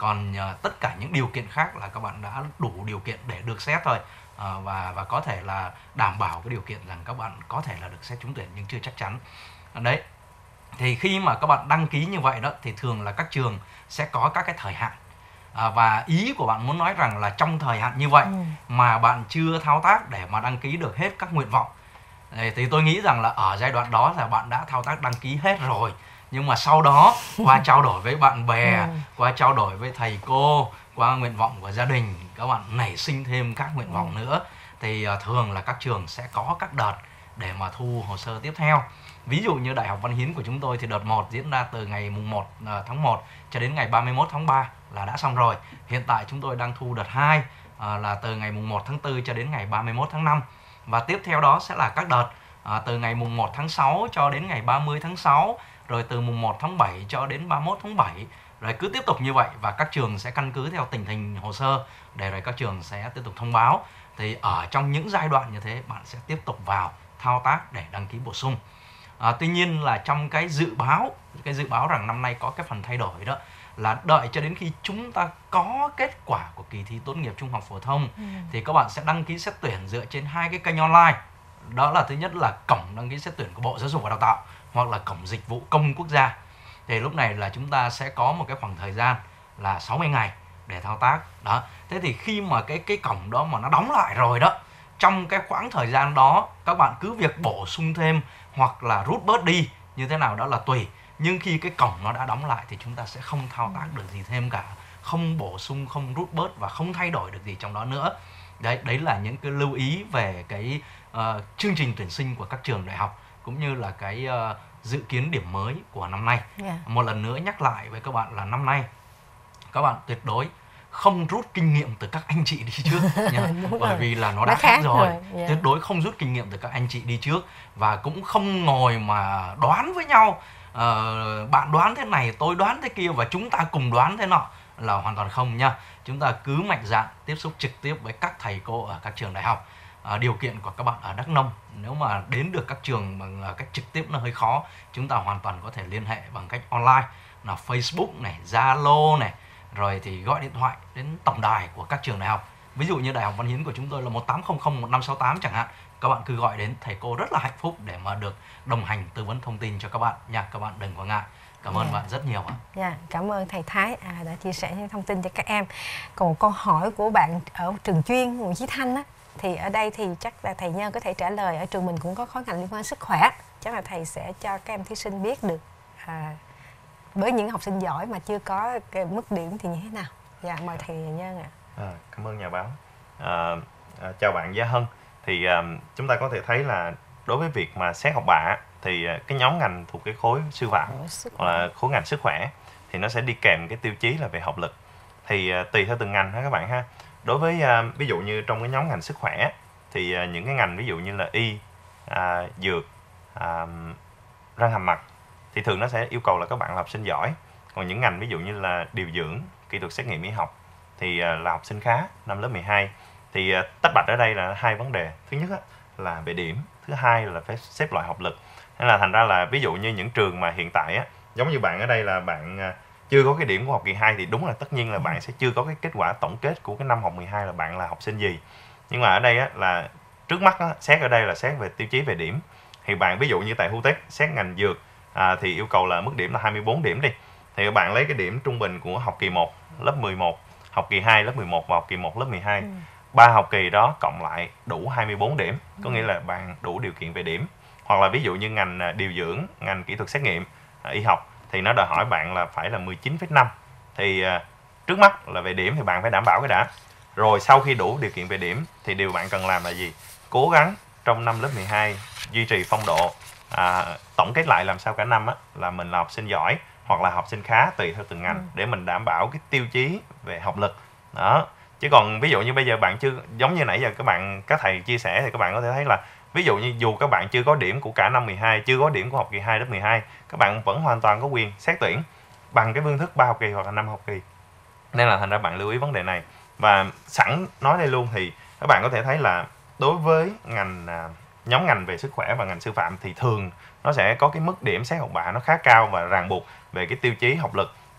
Speaker 4: Còn uh, tất cả những điều kiện khác là các bạn đã đủ điều kiện để được xét thôi. Uh, và và có thể là đảm bảo cái điều kiện rằng các bạn có thể là được xét trúng tuyển nhưng chưa chắc chắn. Uh, đấy. Thì khi mà các bạn đăng ký như vậy đó thì thường là các trường sẽ có các cái thời hạn. À, và ý của bạn muốn nói rằng là trong thời hạn như vậy ừ. mà bạn chưa thao tác để mà đăng ký được hết các nguyện vọng. Đấy, thì tôi nghĩ rằng là ở giai đoạn đó là bạn đã thao tác đăng ký hết rồi. Nhưng mà sau đó qua trao đổi với bạn bè, ừ. qua trao đổi với thầy cô, qua nguyện vọng của gia đình, các bạn nảy sinh thêm các nguyện vọng ừ. nữa. Thì uh, thường là các trường sẽ có các đợt để mà thu hồ sơ tiếp theo. Ví dụ như Đại học Văn Hiến của chúng tôi thì đợt một diễn ra từ ngày mùng một tháng một cho đến ngày ba mươi mốt tháng ba là đã xong rồi. Hiện tại chúng tôi đang thu đợt hai à, là từ ngày mùng một tháng tư cho đến ngày ba mươi mốt tháng năm. Và tiếp theo đó sẽ là các đợt à, từ ngày mùng một tháng sáu cho đến ngày ba mươi tháng sáu, rồi từ mùng một tháng bảy cho đến ba mươi mốt tháng bảy. Rồi cứ tiếp tục như vậy và các trường sẽ căn cứ theo tình hình hồ sơ để rồi các trường sẽ tiếp tục thông báo. Thì ở trong những giai đoạn như thế bạn sẽ tiếp tục vào thao tác để đăng ký bổ sung. À, tuy nhiên là trong cái dự báo, cái dự báo rằng năm nay có cái phần thay đổi đó là đợi cho đến khi chúng ta có kết quả của kỳ thi tốt nghiệp trung học phổ thông ừ. thì các bạn sẽ đăng ký xét tuyển dựa trên hai cái kênh online. Đó là thứ nhất là cổng đăng ký xét tuyển của Bộ Giáo dục và Đào tạo hoặc là cổng dịch vụ công quốc gia. Thì lúc này là chúng ta sẽ có một cái khoảng thời gian là sáu mươi ngày để thao tác. Đó. Thế thì khi mà cái cái cổng đó mà nó đóng lại rồi đó, trong cái khoảng thời gian đó các bạn cứ việc bổ sung thêm hoặc là rút bớt đi như thế nào đó là tùy. Nhưng khi cái cổng nó đã đóng lại thì chúng ta sẽ không thao tác được gì thêm cả, không bổ sung, không rút bớt và không thay đổi được gì trong đó nữa. Đấy, đấy là những cái lưu ý về cái uh, chương trình tuyển sinh của các trường đại học cũng như là cái uh, dự kiến điểm mới của năm nay. Yeah. Một lần nữa nhắc lại với các bạn là năm nay các bạn tuyệt đối không rút kinh nghiệm từ các anh chị đi trước nha. Bởi rồi. Vì là nó đã nó khác, khác rồi, rồi. Yeah. Tuyệt đối không rút kinh nghiệm từ các anh chị đi trước và cũng không ngồi mà đoán với nhau. Uh, bạn đoán thế này, tôi đoán thế kia và chúng ta cùng đoán thế nọ là hoàn toàn không nha. Chúng ta cứ mạnh dạn tiếp xúc trực tiếp với các thầy cô ở các trường đại học. Uh, điều kiện của các bạn ở Đắk Nông, nếu mà đến được các trường bằng uh, cách trực tiếp nó hơi khó, chúng ta hoàn toàn có thể liên hệ bằng cách online là Facebook này, Zalo này, rồi thì gọi điện thoại đến tổng đài của các trường đại học. Ví dụ như Đại học Văn Hiến của chúng tôi là một tám không không một năm sáu tám chẳng hạn. Các bạn cứ gọi đến, thầy cô rất là hạnh phúc để mà được đồng hành tư vấn thông tin cho các bạn nha. Các bạn đừng có ngại. Cảm ơn yeah. bạn rất nhiều ạ.
Speaker 1: Yeah, cảm ơn thầy Thái à, đã chia sẻ những thông tin cho các em. Còn một câu hỏi của bạn ở trường chuyên Nguyễn Chí Thanh á, thì ở đây thì chắc là thầy Nhân có thể trả lời. Ở trường mình cũng có khối ngành liên quan sức khỏe, chắc là thầy sẽ cho các em thí sinh biết được à, với những học sinh giỏi mà chưa có cái mức điểm thì như thế nào. Dạ, mời thầy Nhân ạ.
Speaker 5: À. À, cảm ơn nhà báo. À, à, chào bạn Gia Hân. Thì à, chúng ta có thể thấy là đối với việc mà xét học bạ thì cái nhóm ngành thuộc cái khối sư phạm hoặc là khối ngành sức khỏe thì nó sẽ đi kèm cái tiêu chí là về học lực. Thì à, tùy theo từng ngành ha các bạn ha. Đối với à, ví dụ như trong cái nhóm ngành sức khỏe thì à, những cái ngành ví dụ như là y, à, dược, à, răng hàm mặt thì thường nó sẽ yêu cầu là các bạn là học sinh giỏi. Còn những ngành ví dụ như là điều dưỡng, kỹ thuật xét nghiệm y học thì à, là học sinh khá năm lớp mười hai. Thì à, tách bạch ở đây là hai vấn đề. Thứ nhất á, là về điểm, thứ hai là phải xếp loại học lực. Nên là thành ra là ví dụ như những trường mà hiện tại á, giống như bạn ở đây là bạn à, chưa có cái điểm của học kỳ hai thì đúng là tất nhiên là bạn sẽ chưa có cái kết quả tổng kết của cái năm học mười hai là bạn là học sinh gì. Nhưng mà ở đây á, là trước mắt á, xét ở đây là xét về tiêu chí về điểm. Thì bạn ví dụ như tại HUTEC xét ngành dược à, thì yêu cầu là mức điểm là hai mươi bốn điểm đi. Thì các bạn lấy cái điểm trung bình của học kỳ một lớp mười một, học kỳ hai lớp mười một và học kỳ một lớp mười hai. Ừ. ba học kỳ đó cộng lại đủ hai mươi bốn điểm, có nghĩa là bạn đủ điều kiện về điểm. Hoặc là ví dụ như ngành điều dưỡng, ngành kỹ thuật xét nghiệm, y học thì nó đòi hỏi bạn là phải là mười chín phẩy năm. Thì uh, trước mắt là về điểm thì bạn phải đảm bảo cái đã. Rồi sau khi đủ điều kiện về điểm thì điều bạn cần làm là gì? Cố gắng trong năm lớp mười hai duy trì phong độ, à, tổng kết lại làm sao cả năm á, là mình là học sinh giỏi hoặc là học sinh khá tùy theo từng ngành ừ. để mình đảm bảo cái tiêu chí về học lực. Đó. Chứ còn ví dụ như bây giờ bạn chưa, giống như nãy giờ các bạn các thầy chia sẻ thì các bạn có thể thấy là ví dụ như dù các bạn chưa có điểm của cả năm mười hai, chưa có điểm của học kỳ hai lớp mười hai, các bạn vẫn hoàn toàn có quyền xét tuyển bằng cái phương thức ba học kỳ hoặc là năm học kỳ. Nên là thành ra bạn lưu ý vấn đề này. Và sẵn nói đây luôn thì các bạn có thể thấy là đối với ngành nhóm ngành về sức khỏe và ngành sư phạm thì thường nó sẽ có cái mức điểm xét học bạ nó khá cao và ràng buộc về cái tiêu chí học lực.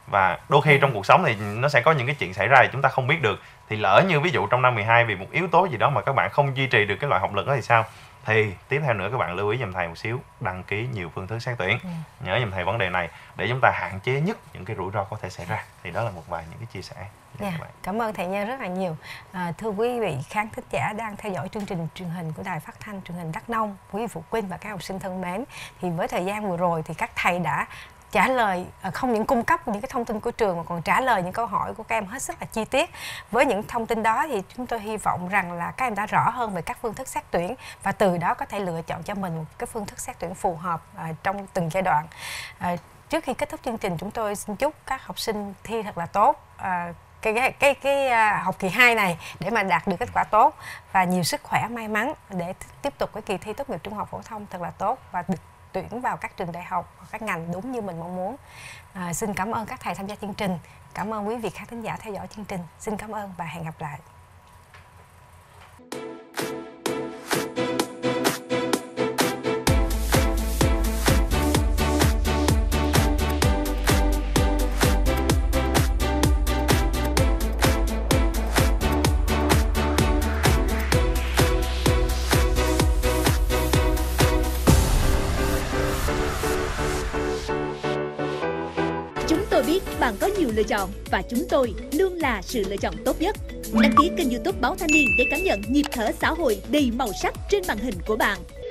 Speaker 5: Và đôi khi trong cuộc sống thì nó sẽ có những cái chuyện xảy ra thì chúng ta không biết được. Thì lỡ như ví dụ trong năm mười hai vì một yếu tố gì đó mà các bạn không duy trì được cái loại học lực đó thì sao? Thì tiếp theo nữa các bạn lưu ý giùm thầy một xíu, đăng ký nhiều phương thức xét tuyển. Ừ. Nhớ giùm thầy vấn đề này để chúng ta hạn chế nhất những cái rủi ro có thể xảy ra. Thì đó là một vài những cái chia sẻ.
Speaker 1: Yeah, cảm ơn thầy Nhân rất là nhiều. À, thưa quý vị khán thính giả đang theo dõi chương trình truyền hình của Đài Phát thanh Truyền hình Đắk Nông, quý vị phụ huynh và các học sinh thân mến, thì với thời gian vừa rồi thì các thầy đã trả lời, không những cung cấp những cái thông tin của trường mà còn trả lời những câu hỏi của các em hết sức là chi tiết. Với những thông tin đó thì chúng tôi hy vọng rằng là các em đã rõ hơn về các phương thức xét tuyển và từ đó có thể lựa chọn cho mình một cái phương thức xét tuyển phù hợp à, trong từng giai đoạn. À, trước khi kết thúc chương trình, chúng tôi xin chúc các học sinh thi thật là tốt à, cái cái cái, cái uh, học kỳ hai này để mà đạt được kết quả tốt và nhiều sức khỏe, may mắn để tiếp tục cái kỳ thi tốt nghiệp trung học phổ thông thật là tốt và được tuyển vào các trường đại học, các ngành đúng như mình mong muốn. À, xin cảm ơn các thầy tham gia chương trình, cảm ơn quý vị khán thính giả theo dõi chương trình. Xin cảm ơn và hẹn gặp lại.
Speaker 6: Biết bạn có nhiều lựa chọn và chúng tôi luôn là sự lựa chọn tốt nhất. Đăng ký kênh YouTube Báo Thanh niên để cảm nhận nhịp thở xã hội đầy màu sắc trên màn hình của bạn.